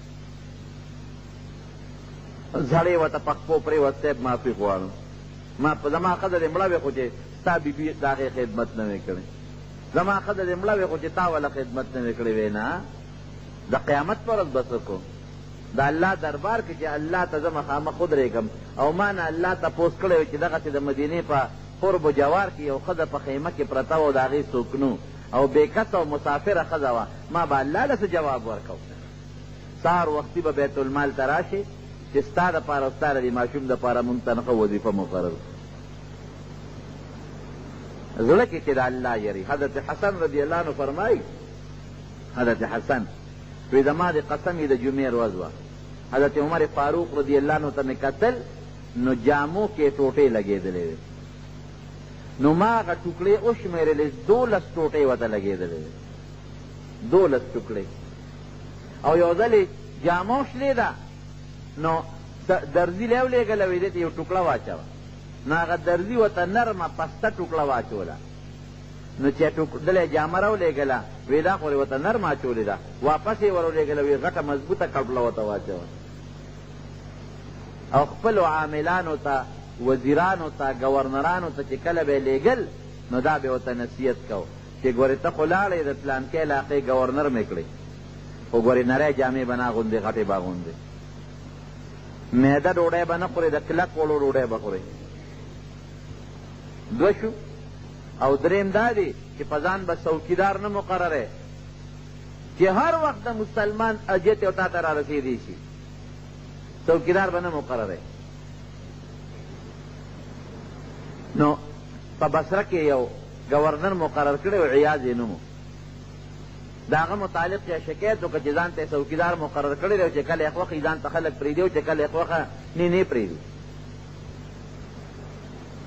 زړې ورته په خپو پرېوت صاحب معافي غواړم، ما په زما ښځه دې مړه وې خو چې ستا بیبي د هغې خدمت نه وې کړی، زما ښځه دې مړه وې خو چې تا وله خدمت نه وې کړی. وې نه د قیامت په ورځ به څه کو د الله دربار کې چې الله ته زه مخامخ ودرېږم او ما نه الله تپوس کړی و چې دغسې د مدینې په قرب و جوار کې یو ښځه په خیمه کې پرته وه او د هغې څوک نو او بېکسه او مسافره ښځه وه، ما به الله له څه جواب ورکو. سهار وختي به بیت المال ته راشې چې ستا دپاره او ستا د دې ماشوم دپاره مونږ ته نښه وظیفه مقرر زړه کې چې د الله یری. حضرت حسن رضی الله عنه فرمایي، حضرت حسن وی زما د قسم یې د جمعې ورځ وه، حضرت عمر فاروق رضی الله عنه ته مې کتل نو جامو کې ټوټې لګېدلې وې، نو ما هغه ټوکړې وشمېرلې، دولس ټوټې ورته لګېدلې وې، دولس ټوکړې. او یو ځل یې جامو شلې ده نو درزي لی ولېږله وی دې ته یو ټوکړه واچوه، نو هغه درزي ورته نرمه پسته ټوکړه واچوله، نو چې دله یې جامه راولېږله وی دا خو ورته نرمه اچولې ده، واپس یې ور ولېږله وی غټه مضبوطه کپړه ورته واچوه. او خپلو عاملانو ته وزیرانو ته ګورنرانو ته چې کله به یې لېږل نو دا به ورته نصیحت کو چې ګورې ته خو لاړې د پلانکې علاقې ګورنر مې کړې، خو ګورې نری جامې به نه اغوندې، غټې به اغوندې، معده ډوډۍ به نه خورې، د کلک وړو ډوډۍ به خورې. دوه شو. او دریم دا دی چې په ځان به څوکیدار نه مقرره چې هر وخت د مسلمان اجت او تا ته را رسېدی شي، څوکیدار به نه مقرره. نو په بصره کې یو گورنر مقرر کړی و، عیاض یې نوم و، د هغه متعلق یې شکایت وکړه چې ځان ته یې څوکیدار مقرر کړی دی چې کله یې خوښي ځان ته خلک پرېږدي او چې کله یې خوښه نه نه پرېږدي.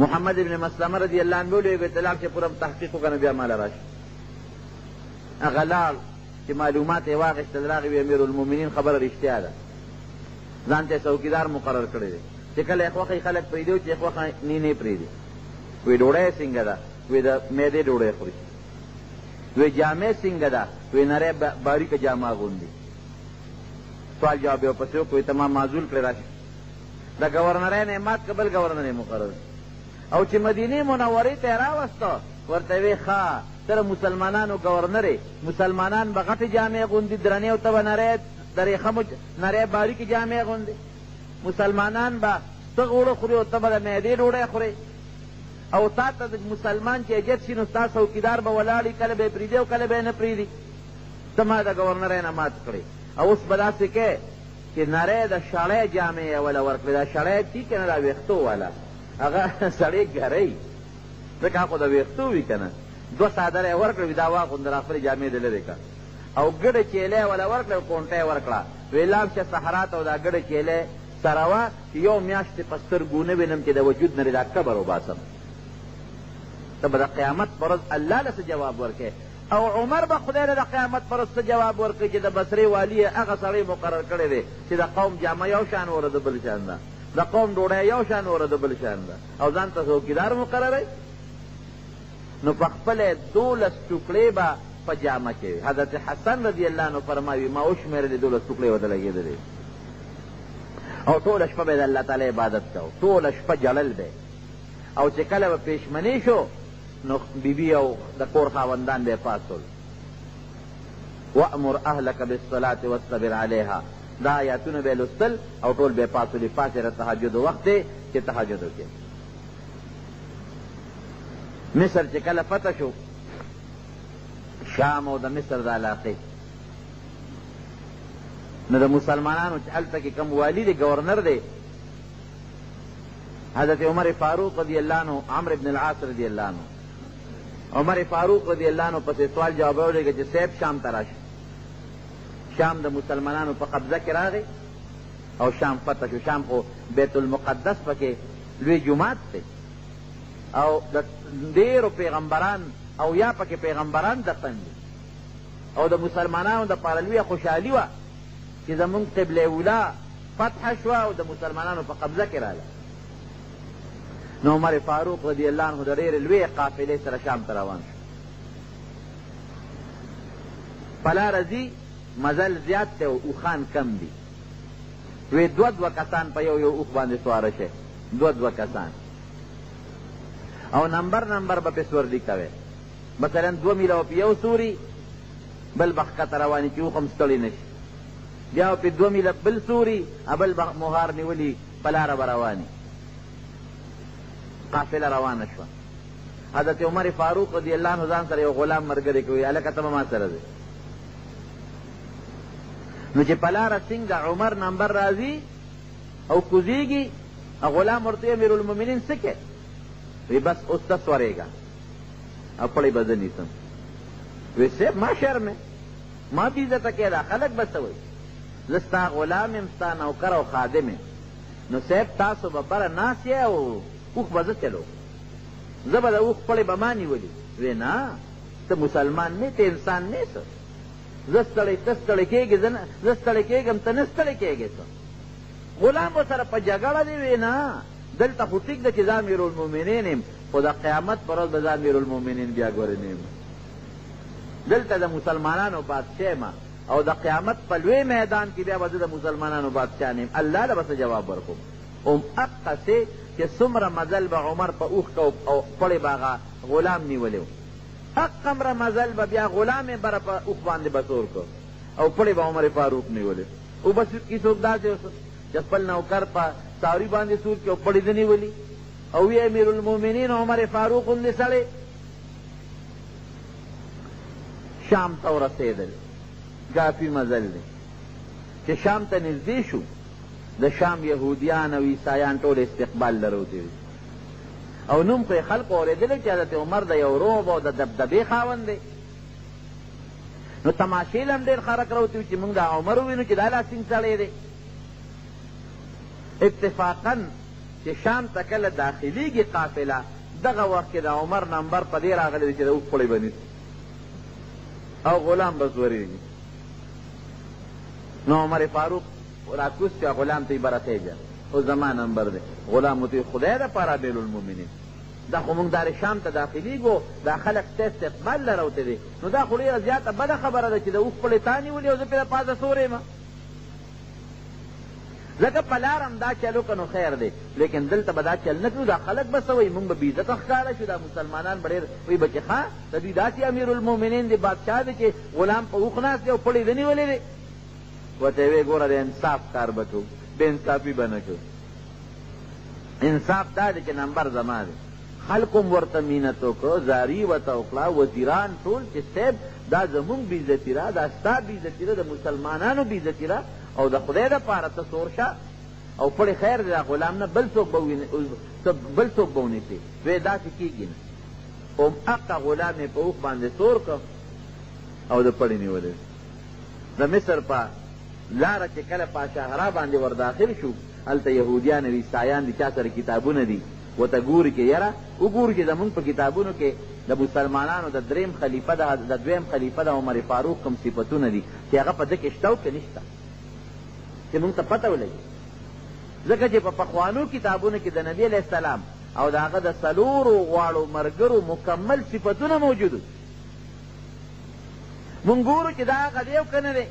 محمد ابن مسلمه رضی الله عنه ویلو بیت الله چې پوره تحقیق وکړه بیا مال راشي هغه لاړ چې معلومات یې واخیستل راغی وی امیر المؤمنین خبره رښتیا ده ځان ته څوکیدار مقرر کړی دی چې کله یې خوښوي خلک پرېږدي او چې یې خوښه نی نه پرېږدي وی ډوډۍ یې څنګه ده وی د معدې ډوډۍ خوري وی جامې څنګه ده وی نری باریکه جامه اغوندي سوال جواب یې ورپسې وکړو وی ته ما معزول کړې راشي د ګورنرۍ نه یې مات که بل ګورنر یې مقرر او چې مدینې منورې ته یې راوسته ورته وی ښه ته مسلمانانو ګورنر مسلمانان به غټې جامې اغوندي درنې او ته به نری د ریخمو نری باریکې جامې اغوندي مسلمانان به څه غوړه خوري او ته به د معدې ډوډۍ خورې او تا ته د مسلمان چې اجت شي نو ستا څوکیدار به ولاړي کله به یې پرېږدي او کله به یې نه پرېږدي ته ما د ګورنرۍ نه مات کړې او اوس به داسې کې چې نری د شړۍ جامې یې وله ورکړې دا شړۍ ټي که نه دا ویښتو والا هغه سړی ګرۍ ځکه هغه خو د ویښتو وي که نه دوه څادره یې ورکړې دا واغونده را خپلې جامې دې لرې کړه او ګډه چیله یې وله ورکړه او کونټه یې ورکړه وی لاړ شه صحرا ته او دا ګډه چیله سره وه چې یو میاشت په سترګو نه وینم چې د وجود نه دا کبر وباسم ته به د قیامت په ورځ الله له څه جواب ورکړې او عمر به خدای له د قیامت په ورځ څه جواب ورکړي چې د بصرې والي یې هغه سړی مقرر کړی دی چې د قوم جامه یو شان وره د بل شان ده د قوم ډوډۍ یو شان وره د بل شان ده او ځان ته څوکیدار مقرروي نو په خپله دولس ټوکړې به په جامه کې حضرت حسن رضی الله عنه فرمایي ما وشمېرلې دولس ټوکړې ورته لګېدلې او ټوله شپه به د الله تعالی عبادت کو ټوله شپه جلل دی او چې کله به پېشمنې شو نو بیبي او د کور خاوندان به یې پاڅول وامر اهلک بالصلاة واصطبر علیها دا آیاتونه به یې لوستل او ټول به یې پاڅولي پاڅې د تهجد وخت دی چې تهجد وکړي مصر چې کله فتح شو شام او د مصر د علاقې نو د مسلمانانو چې هلته کې کوم والي دی ګورنر دی حضرت عمر فاروق رضی الله عنه عمرو بن العاص رضی الله عنه عمر فاروق رضی الله عنه پسې سوال جواب ولېږه چې صاحب شام ته راشي شام د مسلمانانو په قبضه کې راغی او شام فتح شو شام خو بیت المقدس پکې لوی جومات دی او د ډېرو پیغمبران او یا پکې پیغمبران دفن دي او د مسلمانانو د پاره لویه خوشحالي وه چې زمونږ قبله اولا فتح شوه او د مسلمانانو په قبضه کې راغله نو عمر فاروق رضی الله عنه د ډېرې لویې قافلې سره شام ته روان شو په لاره ځي مزل زیات دی او اوښان کم دي وی دوه دوه کسان په یو یو اوښ باندې سواره شي دوه دوه کسان او نمبر نمبر به پې سورلي کوي مثلا دوه میله به پې یو سوري بل به ښکته رواني چې اوښ هم ستړي نه شي بیا به پې دوه میله بل سوري بل به مهار نیولي په لاره به رواني قافله روانه شوه حضرت عمر فاروق رضی الله عنه ځان سره یو غلام ملګری کوي هلکه ته به ما سره دی نو چې په لاره څنګه عمر نمبر راځي او کوزیږي غلام ورته امیر المؤمنین څه کې وی بس اوس ته سورېږه او پړی به زه نیسم وی صاحب ما شرمې ما بېعزته کېده خلک به څه وایي زه ستا غلام یم ستا نوکر او خادم یم نو صاحب تاسو به بره ناست یې او اوښ به زه چلو زه به د اوښ پړی به ما نیولي وی نه ته مسلمان نه ته انسان نه څه زه ستړی ته ستړی کېږې زه ستړی کېږم ته نه ستړی کېږې څه غلام به سره په جګړه دی وی نه دلته خو ټیک ده چې زه امیر المؤمنین یم خو د قیامت پر ورځ به زه امیر المؤمنین بیا ګورې نه یم دلته د مسلمانانو بادشاه یم او د قیامت په لوی میدان کې بیا به زه د مسلمانانو بادشاه نه یم الله له به څه جواب ورکوم هم اقسې چې څومره مزل به عمر په اوښ که او پړې به هغه غلام نیولی و هغومره مزل به بیا غلام یې بره په اوښ باندې به سور کړ او پړې به عمر فاروق نیولی او بس کې څوک داسې چې خپل نوکر په ساوري باندې سور کړي او پړې ده نیولي او وی امیر المؤمنین عمر فاروق غوندې سړی شام ته ورسېدل کافي مزل دی چې شام ته نږدې شو د شام یهودیان او عیسایان ټول استقبال لروتی او نوم خو یې خلقو اورېدلی چې حضرت عمر د یو روب او د دبدبې خاوند دی نو تماشې له هم ډېر خلک راوتي وو چې موږ دا عمر ووینو چې دا لاسینګ سړی دی اتفاقا چې شام ته کله داخلیږي قافله دغه وخت کې د عمر نمبر په دې راغلی دی چې د اوښ پړی به نیسي او غلام به زورېږي. نو عمر فاروق راکوز شو غلام ته یې بره خېږه اوس زما نمبر دی. غلام ورته خدای دپاره بیل المؤمنین دا خو موږ دار شام ته داخلیږو دا خلک ستا استقبال لره ورته دی نو دا خو ډېره زیاته بده خبره ده چې د اوښ پړی تا نیولي او زه پرې پازه سور یم. ځکه په لار هم دا چل وکړه نو خیر دی لیکن دلته به دا چل نه کړو دا خلک به څه وایي موږ به بېعزته ښکاره شو دا مسلمانان به ډېر وایي به چې ښه د دوی داسې امیرالمؤمنین دی بادشاه دی چې غلام په اوښ ناست دی او پړی ده نیولی دی. ورته یې ویې ګوره د انصاف کار به کوو بې انصافي به نه کوو. انصاف دا دی چې نمبر زما دی. خلکو هم ورته مینت وکړو زاري ورته وکړه وزیران ټول چې صاحب دا زمونږ بېعزتي ده دا ستا بېعزتي ده د مسلمانانو بېعزتي ده او د خدای دپاره ته سور شه او پړې خیر دی دا غلام نه بل څوک به بل څوک به ونیسي. وی داسې کېږي نه هماغه غلام یې په اوښ باندې سور کړ او د پړې نیولی. د مصر په لاره چې کله پاشاهرا باندې ور داخل شو هلته یهودیان او عیسایان دي چا سره کتابونه دي ورته ګوري چې یاره وګورو چې زمونږ په کتابونو کې د مسلمانانو د دریم خلیفه د دویم خلیفه د عمر فاروق کوم صفتونه دي چې هغه په ده کې شته او که نشته چې مونږ ته پته ولګي. ځکه چې په پخوانو کتابونو کې د نبي علیه السلام او د هغه د څلورو غواړو ملګرو مکمل صفتونه موجود دي. مونږ ګورو چې دا هغه دی او که نه دی.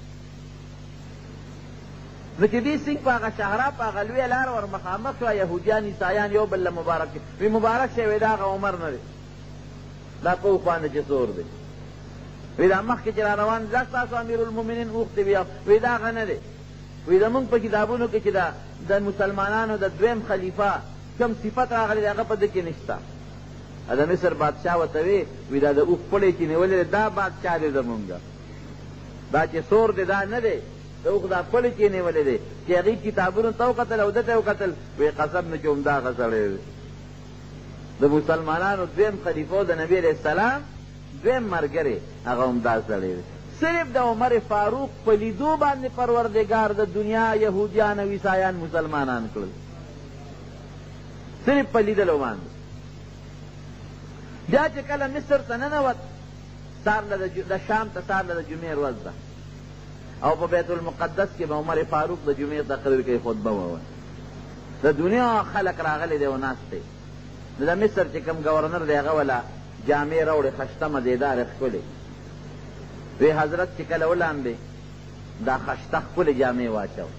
نو چې دې سینګ په هغه شهرا په هغه لویه لاره ور مخامخ شوه یهودیان عیسایان یو بل له مبارک شي وی مبارک شی وی دا هغه عمر نه دی دا په اوښ باندې چې زور دی. وی دا مخکې چې را روان دا ستاسو امیرالمؤمنین اوښ دی بیا وی دا هغه نه دی. وی زمونږ په کتابونو کې چې د مسلمانانو د دویم خلیفه کم صفت راغلی دی هغه په ده کې نشته. د مصر بادشاه ورته وی وی دا د اوښ پړی چې نیولی دی دا بادشاه دی زمونږ دا چې سور دی دا نه دی د اوښ دا پړی چې نیولی دی چې هغې کتابونو ته وکتل او ده ته یې وکتل وی قسم نه چې همدغه سړی دی د مسلمانانو دویم خلیفه د نبي علیه السلام دویم ملګری هغه همدا سړی دی. صرف د عمر فاروق په لیدو باندې پروردګار د دنیا یهودیان او عیسایان مسلمانان کړل صرف په لیدلو باندې. بیا چې کله مصر ته ننوت سار د شام ته سار له د جمعې ورځ ده او په بیت المقدس کې به عمر فاروق د جمعې تقریر کوي خطبه ووایي د دنیا خلک راغلی دی او ناست دی. د مصر چې کوم ګورنر دی هغه وله جامې راوړې خشته مزېدارې ښکلې وی حضرت چې کله ولامبې دا خشته ښکلې جامې واچو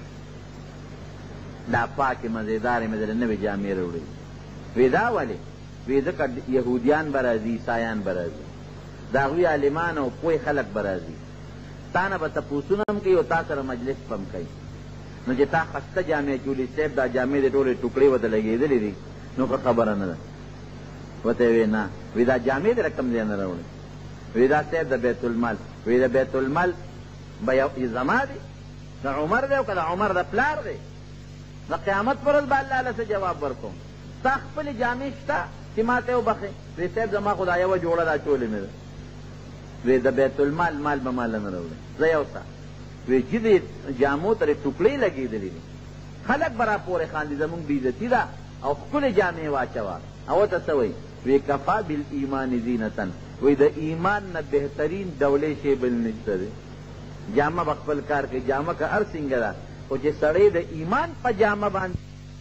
دا پاکې مزېدارې مې درې نوې جامې راوړې وی دا ولې وی ځکه یهودیان به راځي عیسایان به راځي د هغوی عالمان او پوه خلک به راځي تا نه به تپوسونه هم کوي او تا سره مجلس به هم کوي. نو چې تا خسته جامې چولي صاحب دا جامې د ټولې ټوکړې ورته لګېدلې دي نو که خبره نه ده. ورته یې وی نه وی دا جامې دې رقم ځای نه راوړې وی دا صاحب د بیت المال وی د بیت المال به یو زما دی د عمر دی او که د عمر د پلار دی د قیامت پر ورځ به الله له څه جواب ورکوم. ستا خپلې جامې شته چې ما ته وبخې وی صاحب زما خو دا یوه جوړه دا چولې مې ده وی د بیت المال مال به ماله نه راوړې زه یو څه وی چې دې جامو ترې ټوکړې لګېدلې دي خلک به را پورې خاندي زمونږ بېعزتي ده او ښکلې جامې واچوه او ورته څه وایي وی کفا بالایمان زینتن وی د ایمان نه بهترین ډولې شی بل نشته دی. جامه به خپل کار کوي جامه که هر څنګه ده خو چې سړی د ایمان په جامه باندې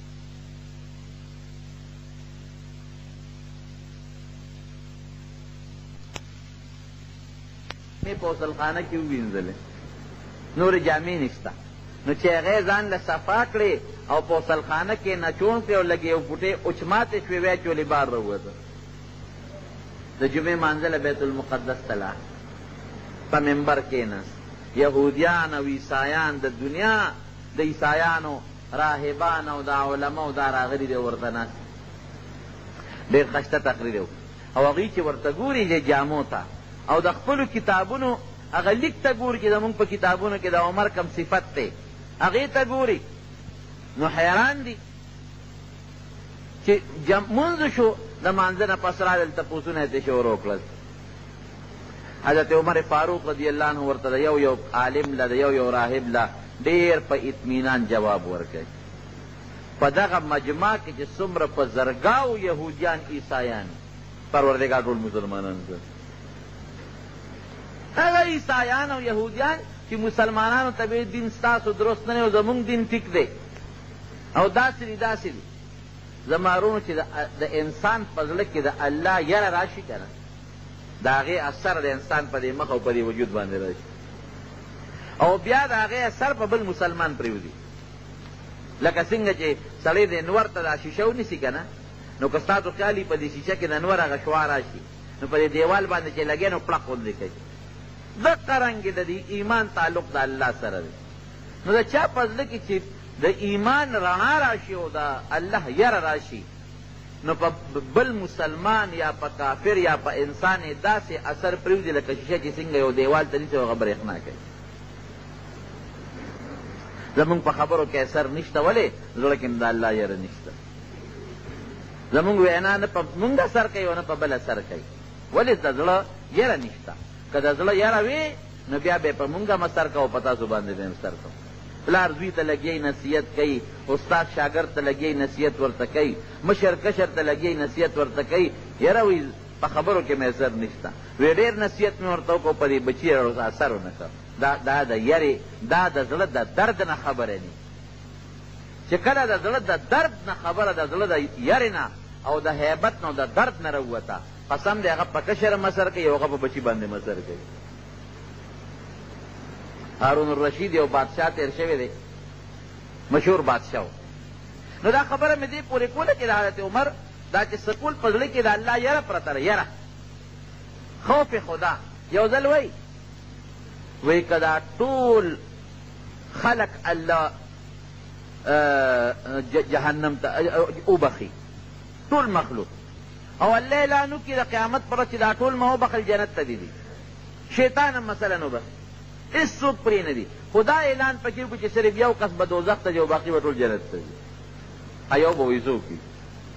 په غسلخانه کې ووینځلې نورې جامې نشته نو چې هغې ځان له صفا کړې او په غسلخانه کې نچوڼ کړې او لږې یو فوټې اوچماتې شوې وی چولې بار راووته د جمعې مانځه له بیت المقدس ته لاړ په منبر کېناست. یهودیان او عیسایان د دنیا د عیسایانو راهبان او د علماو دا راغلي دی ورته ناست ډېر ښایسته تقریر و او هغوی چې ورته ګوري د جامو ته او د خپلو کتابونو هغه لیک ته ګوري چې زمونږ په کتابونو کې د عمر کم صفت دی هغې ته ګوري نو حیران دي چې مونځ شو د مانځه نه پس راغلل تپوسونه یې ترې شروع کړل. حضرت عمر فاروق رضی الله عنه ورته د یو یو عالم له د یو یو راهب له ډېر په اطمینان جواب ورکوي په دغه مجمع کې چې څومره په زرګاو یهودیان عیسایان پروردګار ټول مسلمانان کړ. هغه عیسایان او یهودیان چې مسلمانانو ته به دین ستاسو درست نه دی او زمونږ دین ټیک دی او داسې دي داسې دي. زما وروڼو چې د انسان په زړه کې د الله یره راشي که نه، د هغې اثر د انسان په دې مخ او په دې وجود باندې راشي او بیا د هغې اثر په بل مسلمان پرېوځي. لکه څنګه چې سړی د انور ته دا شیشه ونیسي که نه، نو که ستاسو خیال وي په دې شیشه کې د انور هغه شعا راشي، نو په دې دیوال باندې چې لګې نو پړق غوندې کوي. دقه رنګې د دې ایمان تعلق د الله سره دی. نو د چا په زړه کې چې د ایمان رڼا راشي او د الله یره راشي، نو په بل مسلمان یا په کافر یا په انسان یې داسې اثر پرېوځي لکه شیشه چې څنګه یو دیوال ته نیسي او هغه برېښنا کوي. زمونږ په خبرو کې اثر نشته، ولې؟ زړه کې د الله یره نشته. زمونږ وینا نه په مونږ اثر کوي او نه په بل اثر کوي، ولې؟ د زړه یره نشته. که د زړه یره وي نو بیا به په مونږ هم اثر کوو، په تاسو باندې به هم اثر کوو. پلار زوی ته لګیی نصیحت کوي، استاد شاګرد ته لګیی نصیحت ورته کوي، مشر کشر ته لګیی نصیحت ورته کوي. یاره وی په خبرو کې مې اثر نشته، وی ډېر نصیحت مې ورته وکړو په دې بچي اثر ونه کړ. دا دا د یرې دا د زړه د درد نه خبره نه، چې کله د زړه د درد نه خبره د زړه د یرې نه او د هیبت نه او د درد نه راووته، قسم دی هغه په کشر مسر کوي او هغه په بچي باندې مسر کوي. هارون الرشید یو بادشاه تیر شوی دی، مشهور بادشاه و. نو دا خبره مې دې پورې کوله چې د حضرت عمر دا چې سکول په زړه کې د الله یره پرته ده، یره خوف خدا. یو ځل وایي وایي که دا ټول خلق الله جهنم ته وبخي، ټول مخلوق، او الله اعلان وکړي د قیامت پر ورځ چې دا ټول ما وبخل جنت ته دي، شیطان هم مثلا وبخي، هېڅوک پرې نه دي. خدا اعلان پکې وکړي چې صرف یو کس به دوزخ ته ځي او باقي به ټول جنت ته ځي. ایو به وایي څوک دي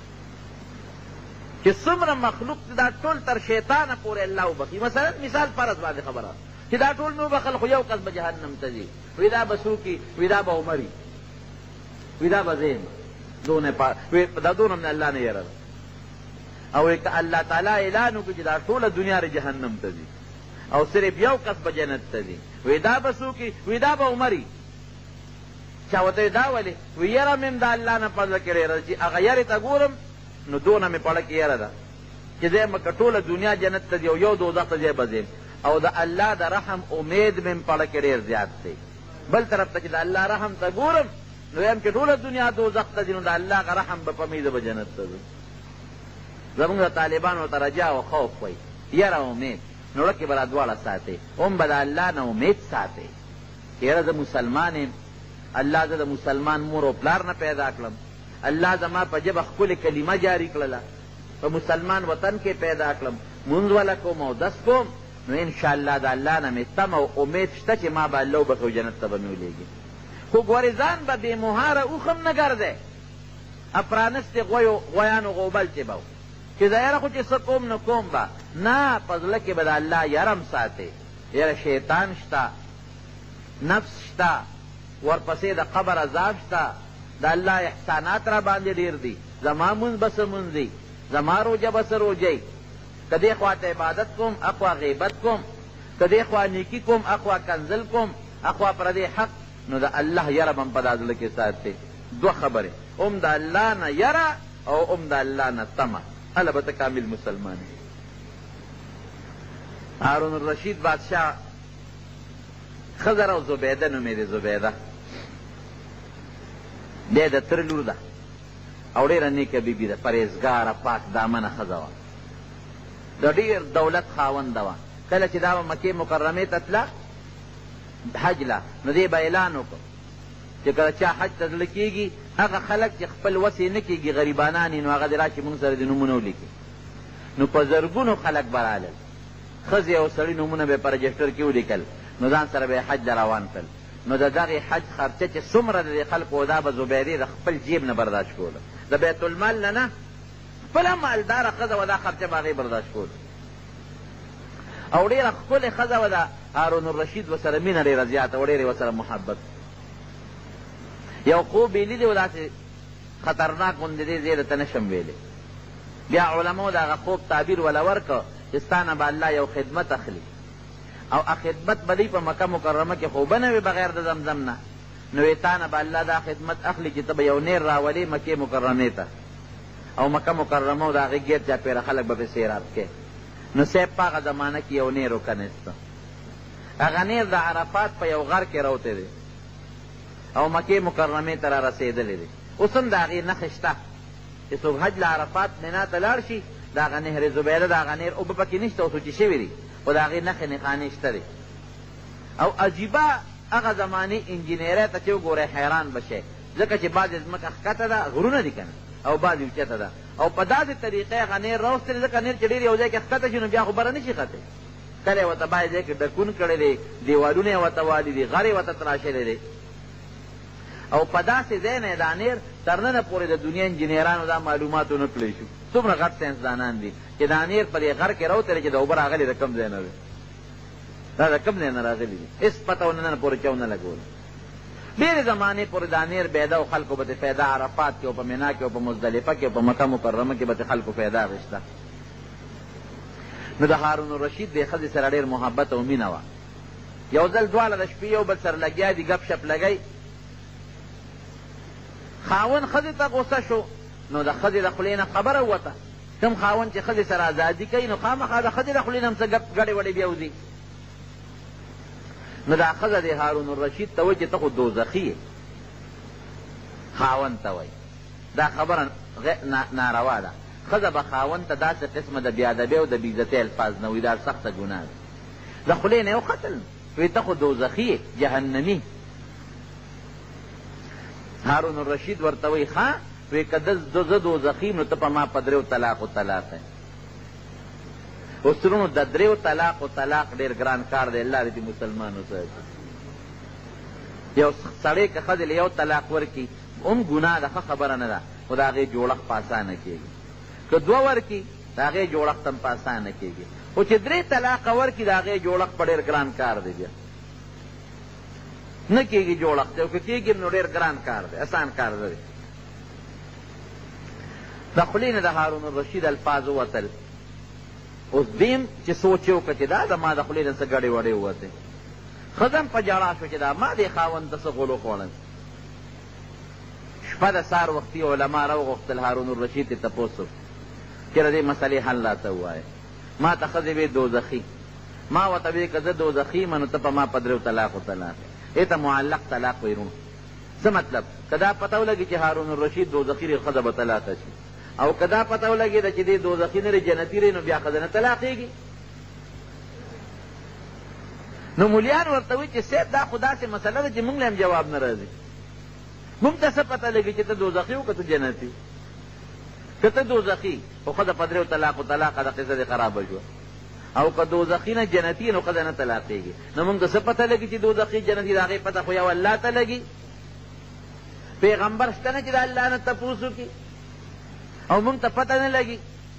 چې څومره مخلوق دا ټول تر شیطانه پورې الله وبخي. مثلا مثال فرض باندې خبره چې دا ټول مې وبخل خو یو کس به جهنم ته ځي، وی دا به څوک وي؟ وی دا به عمر وي، وی دا به زه یم، دونه دا دونه من الله نه یره ده. او که الله تعالی اعلان وکړي چې دا ټوله دنیا جهنم ته ځي او صرف یو کس به جنت ته ځي، وی دا به څوک وي؟ وی دا به عمر وي. چا ورته دا ولې؟ وی یره مې هم د الله نه په زړه کې ډېره چې هغه یرې ته ګورم نو دونه مې په زړه کې یره ده چې زه یم که ټوله دنیا جنت ته ځي او یو دوزخ ته ځی به ځیم. او د الله د رحم امید مې په زړه کې ډېر زیات دی. بل طرف ته چې د الله رحم ته ګورم نو یم چې ټوله دنیا دوزخ ته ځي نو د الله هغه رحم به په مې زه به جنت ته ځم. زمونږ د طالبانو ته رجا او خوف وایي، یره امید، نو ړکې به را دواړه ساتې، هم به د الله نه امید ساتې چې یاره زه مسلمان یم، الله زه د مسلمان مور او پلار نه پیدا کړم، الله زما په ژبه ښکلې کلمه جاري کړله، په مسلمان وطن کې پیدا کړم، مونځ وله کوم او دس کوم، نو انشاءالله د الله نه مې تم او امید شته چې ما به الله وبخي او جنت ته به مې ولېږي. خو ګورې ځان به بې مهاره اوښ هم نه ګرځی، افرانستې غویانو غوبل چې به چې زه یاره خو چې څه کوم نو کوم به نه، په زړه کې به د الله یرم ساتې. یاره شیطان شته، نفس شته، ورپسې د قبر عذاب شته، د الله احسانات را باندې ډېر دي، زما مونځ به څه مونځ دی، زما روجه به څه روجی، که دې خوا ته عبادت کوم اخوا غیبت کوم، که دې خوا نیکي کوم اخوا کنزل کوم، اخوا پردې حق، نو د الله یره به هم په دا زړه کې ساتې. دوه خبرې، هم د الله نه یره او هم د الله نه تمه، البته کامل مسلمان. هارون الرشید بادشاہ خضر او زبیده نومې دی، زبیده دی د تره لور ده او ډېره نیکه بیبي ده، پرهېزګاره پاک دامنه ښځه وه، د ډېر دولت خاونده وه. کله چې دا به مکې مکرمې ته تله حج له، نو دې به اعلان وکړ چې کله چا حج ته زړه کېږي، هغه خلک چې خپل وس یې نه کېږي، غریبانان یې، نو هغه دې راشي مونږ سره دې نومونه ولیکي. نو په زرګونو خلک به رالل، ښځې او سړي نومونه به یې په رجسټر کې ولیکل، نو ځان سره به یې حج ته روان کړل. نو د دغې حج خرچه چې څومره د دې خلکو و دا به زبیدې د خپل جیب نه برداشت کوله، د بیت المال نه نه، خپله مالداره ښځه و دا خرچه به هغې برداشت کوله. او ډېره ښکلې ښځه و د هارون الرشید ورسره مینه ډېره زیاته و، ډېرې ورسره محبت. یو خوب یې لیدی و داسې خطرناک غوندې دی ځای ته نشم ویلی. بیا علماو د هغه خوب تعبیر وله ورکړه چې ستا نه به الله یو خدمت اخلي او خدمت به دی په مکه مکرمه کې خو به نه وي بغیر د زمزم نه، نو یې تا نه به الله دا خدمت اخلي چې ته به یو نیر راولې مکې مکرمې ته او مکه مکرمه او د هغې ګیر چاپېره خلک به پې سیراب کې. نو صاحب په هغه زمانه کې یو نیر وکنسته. هغه نیر د عرفات په یو غر کې روتی دی او مکې مکرمې ته را رسېدلی دی. اوس هم د هغې نښې شته چې څوک حج له عرفات مینا ته لاړ شي د هغه نهر زبیره د هغه نیر اوبه پکې نشته، اوس وچې شوي دي خو د هغې نښې نښانې شته دي. او عجیبه هغه زمانې انجینیرۍ ته چې وګورئ حیران به شئ، ځکه چې بعضې ځمکه ښکته ده غرونه دي که نه او بعضې اوچته ده او په داسې طریقې هغه نیر راوستلې ځکه نیر چې ډېر یو ځای کې ښکته شي نو بیا خو بره نه شي ښتی. کله یې ورته بعضې ځای کې ډکون کړی دی، دیوالونه یې ورته والي دي، غر یې ورته تراشلی دی او په داسې ځای نه یې دا نیر تر ننه پورې د دنیا انجینیرانو دا معلومات ونه کړی شو. څومره غټ ساینسدانان دي چې دا نیر په دې غر کې راوتلی چې د اوبه راغلي د کوم ځای نه دی، دا د کوم ځای نه راغلي دي، هېڅ پته ونه نن پورې چا ونه لګوله. ډېرې زمانې پورې دا نیر بیده او خلکو به ترې فایده عرفات کې او په مینا کې او په مزدلفه کې او په مکه مکرمه کې به ترې خلکو فایده اخېسته. نو د هارون الرشید دې ښځې سره ډېر محبت او مینه وه. یو ځل دواړه د شپې یو بل سره لګیا دي ګپ شپ لګی. خاوند ښځې ته غوسه شو نو د ښځې د خولې نه خبره ووته. کوم خاوند چې ښځې سره ازادي کوي نو خامخا د ښځې د خولې نه هم څه ګډې وډې بیا وځي. نو دا ښځه د هارون الرشید ته وایي چې ته خو دوزخي یې، خاوند ته وایي. دا خبره ناروا ده. ښځه به خاوند ته داسې قسمه د بېادبۍ او د بېعزتۍ الفاظ نه وایي، دا سخته ګناه ده. د خولې نه یې وختل وایي ته خو دوزخي یې، جهنمي. هارون الرشید ورته وایي ښه وایي که زه دوزخي نو ته په ما په دریو طلاقو طلاق یې. اوس ترونو د دریو طلاق و طلاق ډېر ګران کار دی، الله دې مسلمانو سره. یو سړی که ښځې له یو طلاق ورکړي هم ګناه ده، ښه خبره نه ده، خو د هغې جوړښت په اسانه کېږي. که دوه ورکړي د هغې جوړښت هم په اسانه کېږي، خو چې درې طلاقه ورکړي د هغې جوړښت په ډېر ګران کار دی، بیا نه کېږي جوړښت، او که کېږي نو ډېر ګران کار دی، اسان کار دی. د خولې نه د هارون الرشید الفاظ ووتل. اوس دیم چې سوچ یې وکړه چې دا د ما د خولې نه څه ګډې وډې ووتې. ښځه هم په ژړا شوه چې دا ما دې خاوند ته څه غولو خوړل. شپه د سهار وختي علما راوغوښتل هارون الرشید ته تپوس چې د دې مسلې حل راته ووایه. ما ته ښځې وې دوزخي، ما ورته وې که زه دوزخي یم نو ته په ما په دریو طلاقو طلاق یې. دې ته معلق طلاق وایي. رونو څه مطلب؟ که دا پته ولګي چې هارون الرشید دوزخي دی ښځه به طلاقه شي، او که دا پته ولګېده چې دې دوزخي نه دی جنتي دی نو بیا ښځه نه طلاقېږي. نو مولیان ورته وایي چې صاحب دا خو داسې مسله ده چې موږ له هم جواب نه راځي. موږ ته څه پته لګي چې ته دوزخي او که ته جنتي. که ته دوزخي خو ښځه په دریو طلاقو طلاقه ده، قصه دې خرابه شوه. او که دوزخي نه جنتي نو ښځه نه طلاقېږي. نو موږ ته څه پته لګي چې دوزخي جنتي، د هغې پته خو یو الله ته لګي. پیغمبر شته نه چې د الله نه تپوس وکړي او موږ ته پته نه لګي.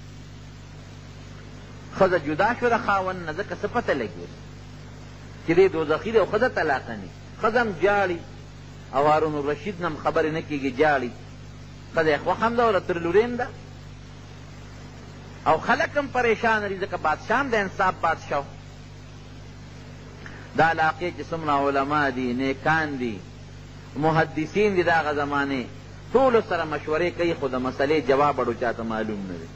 ښځه جدا شوه د خاوند نه، ځکه څه پته لګي چې دې دوزخي دی او ښځه طلاقه نه. ښځه هم جاړي او هارون الرشید نه هم خبرې نه کېږي، جاړي. ښځه یې خوښ هم ده او تر لورین ده او خلک هم پریشان دي، ځکه بادشاه هم د انصاف بادشاه. دا علاقې چې څومره علما دي، نیکان دي، محدثین دي د هغه زمانې، ټولو سره مشورې کوي، خو د مسلې جواب اړو چاته معلوم نه دی.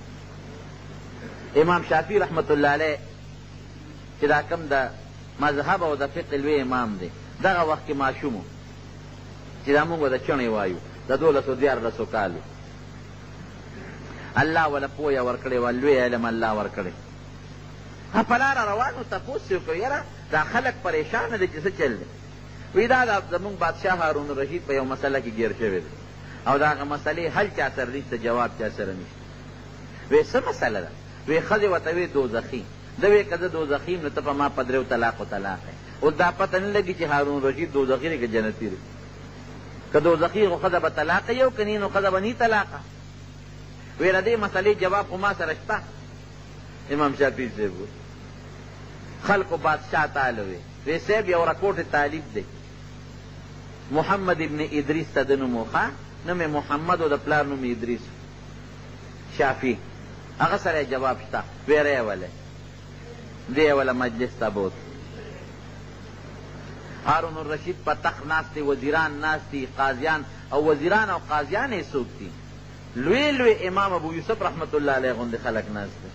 امام شافعي رحمت الله علیه چې دا کم د مذهب او د فقه لوی امام دی، دغه وخت کې ماشوم و چې دا موږ د چڼې وایو، د دولسو دیارلسو کالو. الله وله پویه ورکړې وه، لوی علم الله ورکړی. په لاره روانو تپوس یې وکړو یاره دا خلک پریشانه دي چې څه چل دی. وی دا زمونږ بادشاه هارون الرشید په یو مسله کې ګیر شوی دی او د هغه مسلې حل چا سره نشته، جواب چا سره نشته. وی څه مسله ده؟ وی ښځې ورته وی دوزخي. ده وی که زه دوزخي یم نو ته په ما په دریو طلاقو طلاق یې. اوس دا پته نه لګي چې هارون الرشید دوزخي دی که جنتي دی. که دوزخي خو ښځه به طلاقه یې او که نه نو ښځه به نی طلاقه. وی د دې مسلې جواب خو ما سره شته. امام شافعي صاحب خلقو بادشاه تعالی وی وی صاحب یو رکوټ طالب دی، محمد ابن ادریس ته د نوم و. نوم محمد او د پلار نوم ادریس شافی. هغه سره جواب شته ویره وله دی ولا مجلس ته بوت. هارون الرشید په تخت ناست دی، وزیران ناست دي، قاضیان او وزیران او قاضیان یې څوک دي؟ لوی لوی امام ابو یوسف رحمت الله علیه غوندې خلک ناست دي،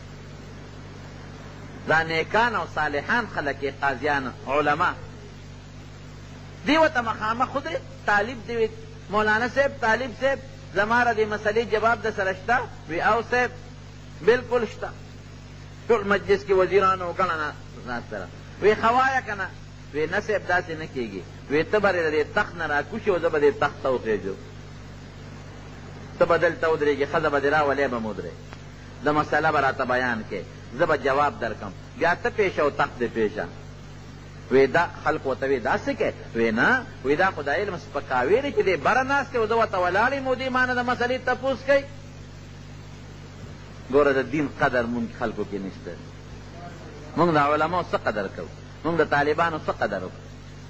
دا نیکان او صالحان خلک یې قاضیان علما. دی ورته مخامخ خدای طالب دی مولانا صاحب طالب صاحب زما را دې مسلې جواب د سره شته؟ وی او صاحب بالکل شته. ټول مجلس کې وزیران او ګڼه ناست ده. وی خوایا که نه؟ وی نه صاحب داسې نه کېږي. وی ته به د دې تخت نه راکوشې او زه به دې تخت ته وخېږم، ته به دلته ودرېږې، ښځه به دې راولې به م ودرې، د مسله به راته بیان کې، زه به جواب درکم، بیا ته پیشه او تخت دې پیشه. وی دا خلق ورته وی داسې کې؟ وی نه، وی دا خو د علم سپکاوی دی چې دی بره ناست دی او زه ورته ولاړ یم او دې ما نه د مسلې تپوس کوي. ګوره د دین قدر مونږ خلکو کې نشته. مونږ د علماو څه قدر کوو؟ مونږ د طالبانو څه قدر وکړو؟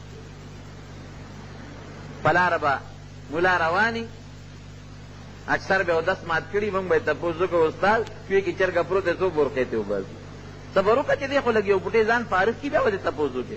په لاره به ملا رواني، اکثر به اودس مات کړي، مونږ به یې تپوس وکړو استاد کوې کې چرګه پروت دی څو بورقې ترې وباسي. صبر وکړه چې دی خو لږ یو بوټی ځان فارغ کړي بیا به دې تپوس وکړې.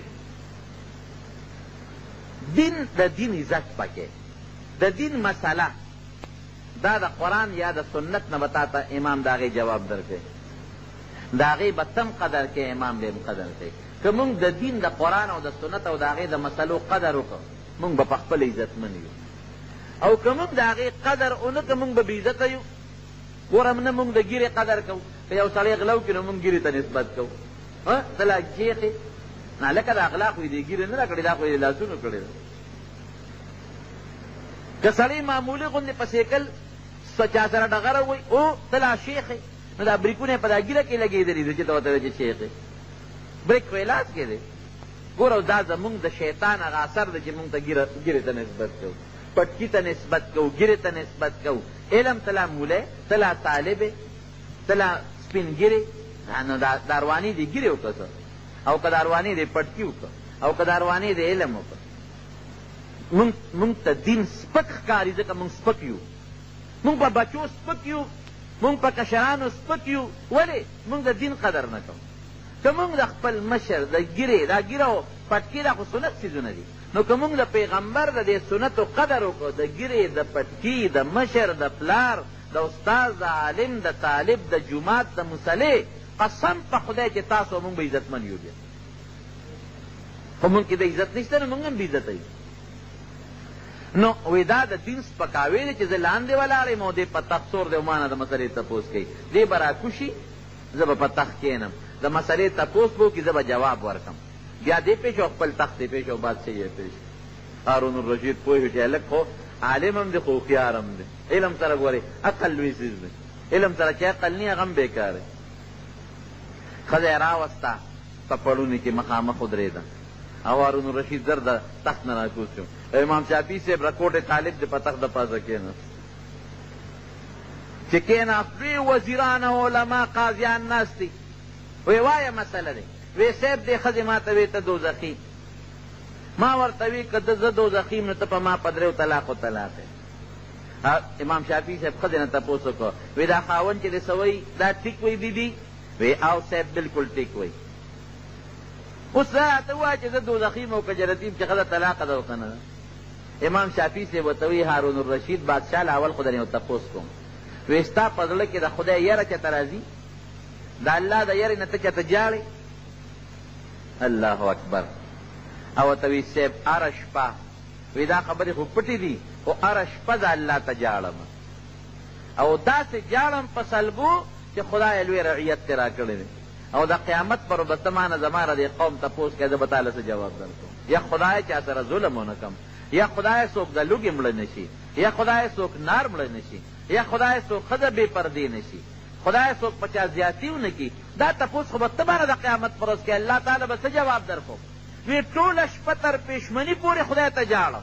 دین د دین عزت پکې، د دین مسله دا د قرآن یا د سنت نه به تا ته امام د هغې جواب درکوي، د هغې به تم قدر کوي، امام به هم قدر کوي. که مونږ د دین د قرآن او د سنت او د هغې د مسلو قدر وکړو مونږ به په خپله عزتمن یو، او که مونږ د هغې قدر ونه کړو مونږ به بې عزته یو. ګوره نه مونږ د ګیرې قدر کوو، که یو سړی غلا وکړي نو مونږ ګیرې ته نسبت کوو. ته لا شیخ یې نه لکه د اغلا خو یې دې ګیرې نه ده کړې، دا خو یې لاسونو کړې ده. که سړی معمولي غوندې په سیکل چا سره ډغره ووایي او ته لا شیخ یې، نو دا بریکونه یې په دا ګیره کې لګېدلي دي چې ته ورته وایې چې شیخ یې. بریک خو یې لاس کې دی. ګوره دا زمونږ د شیطان هغه اثر دی چې مونږ ته ګیرې ته نسبت کوو، پټکي ته نسبت کوو، ګیرې ته نسبت کوو. علم ته لا مولی، ته لا طالب یې، ته لا سپین ګیرې، نو دا رواني دې ګیرې وکړه، او که دا رواني دې پټکي وکړه، او که دا رواني دې علم وکړه. مونږ ته دین سپک ښکاري ځکه مونږ سپک یو. مونږ په بچو سپک یو، مونږ په کشرانو سپک یو. ولې؟ مونږ د دین قدر نه کوو. که مونږ د خپل مشر د ګیرې دا ګیره او پټکي دا خو سنت څیزونه دي، نو که مونږ د پیغمبر د دې سنتو قدر وکړو، د ګیرې، د پټکي، د مشر، د پلار، د استاد، د عالم، د طالب، د جومات، د مصلې، قسم په خدای چې تاسو مونږ به عزتمن یو. بیا خو مونږ کې د عزت نشته نو مونږ هم بې عزته یو. نو وی دا د دین سپکاوی دی چې زه لاندې ولاړ یم او دی په تخت سور دی او ما نه د مسلې تپوس کوي. دی به راکوشي، زه به په تخت کښېنم، د مسلې تپوس به وکړي، زه به جواب ورکړم. بیا دی پېښ او خپل تخت یې پېښ او بادشاه یې پېښ. هارون الرشید پوه شو چې هلک خو عالم هم دی خو هوښیار هم دی. علم سره ګورې عقل لوی څیز دی، علم سره چې عقل نه هغه هم بیکار دی. ښځه یې راوسته، په پړوني کې مخامخ ودرېده او هارون الرشید زر د تخت نه راکوز شو. امام شافعي صاحب رکوټ طالب د په تخت د پاسه کېناست. چې کېناست لوی وزیران او علما قاضیان ناست دي. وی وایه مسله دی. وی صاحب دې ښځې ما ته وی ته دوزخي. ما ورته وی که زه دوزخي یم نو ته په ما په دریو طلاق و طلاق یې. امام شافعي صاحب ښځې نه تپوس وکړو، وی دا خاوند چې دی څه وایي دا ټیک وایي بیبي؟ وی او صاحب بالکل ټیک وایي. اوس راته ووایه چې زه دوزخي یم او که جنتي یم چې ښځه طلاقه ده او که نه ده. امام شافعي صاحب ورته وایي هارون الرشید بادشاه له اول خو درنې یو تپوس کوم، وی ستا په زړه کې د خدای یره چېته راځي؟ د الله د یرې نه ته چېته جاړې؟ الله اکبر. او ورته وی صاحب هره شپه، وی دا خبرې خو پټې دي، خو هره شپه زه الله ته جاړم، او داسې جاړم په سلګو چې خدای لوی رعیت ترې راکړی دی، او د قیامت پر ورځ ته ما نه زما د دې قوم تپوس کوي، زه به تاله څه جواب درکړم. یا خدای چا سره ظلم ونه کړم، یا خدای څوک د لوږې مړه نه شي، یا خدای څوک نار مړه نه شي، یا خدای څوک ښځه بې پردې نه شي، خدای څوک په چا زیاتي ونه کړي. دا تپوس خو به ته باندې د قیامت پر ورځ کې الله تعالی به څه جواب درکړو؟ وی ټوله شپه تر پېشمني پورې خدای ته جاړم.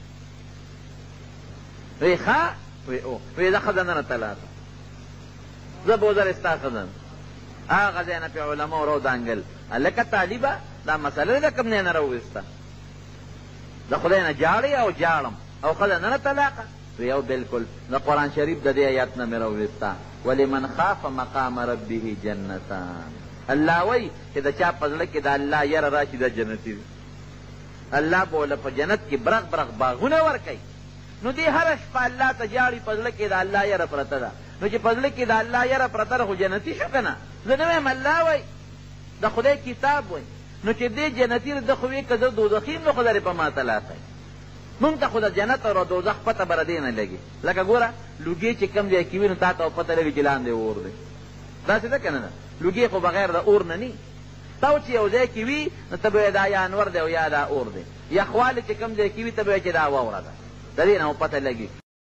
وی ښه؟ وی او وی زه ښځه نه نه طلاقه، زه بوزر ستا ښځه. هغه ځای نه پې علماو راودانګل، هلکه طالبه دا مسله ده کوم ځای نه راوویسته؟ د خدای نه جاړې او جاړم او ښځه نه نه طلاقه. یو بالکل د قرآن شریف د دې آیات نه مې راوویستا ولمن خاف مقام ربه جنتان. الله وایي چې د چا په زړه کې د الله یره راشي دا جنتي دی. الله به له په جنت کې برق برق باغونه ورکوي. نو دې هره شپه الله ته جاړي په زړه کې د الله یره پرته ده. نو چې په زړه کې د الله یره پرته ده خو جنتي شو که نه؟ زه نه وایم الله وایي د خدای کتاب وایي. نو چې دې جنتي ده خو وایي که زه دوزخي یم نو خدای په ما طلاقوي. مونږ ته خو د جنت او دوزخ پته به ردې نه لګي. لکه ګوره لوګي چې کم ځای کې وي نو تا ته پته لګي چې لاندې اور دی. داسې ده که نه ده؟ لوګي خو بغیر د اور نه نی. تا چې یو ځای کې وي نو ته به دا یا انور دی او یا دا اور دی. یخوالی چې کم ځای کې وي ته به چې دا واوره ده. د دې نه مو پته لګي.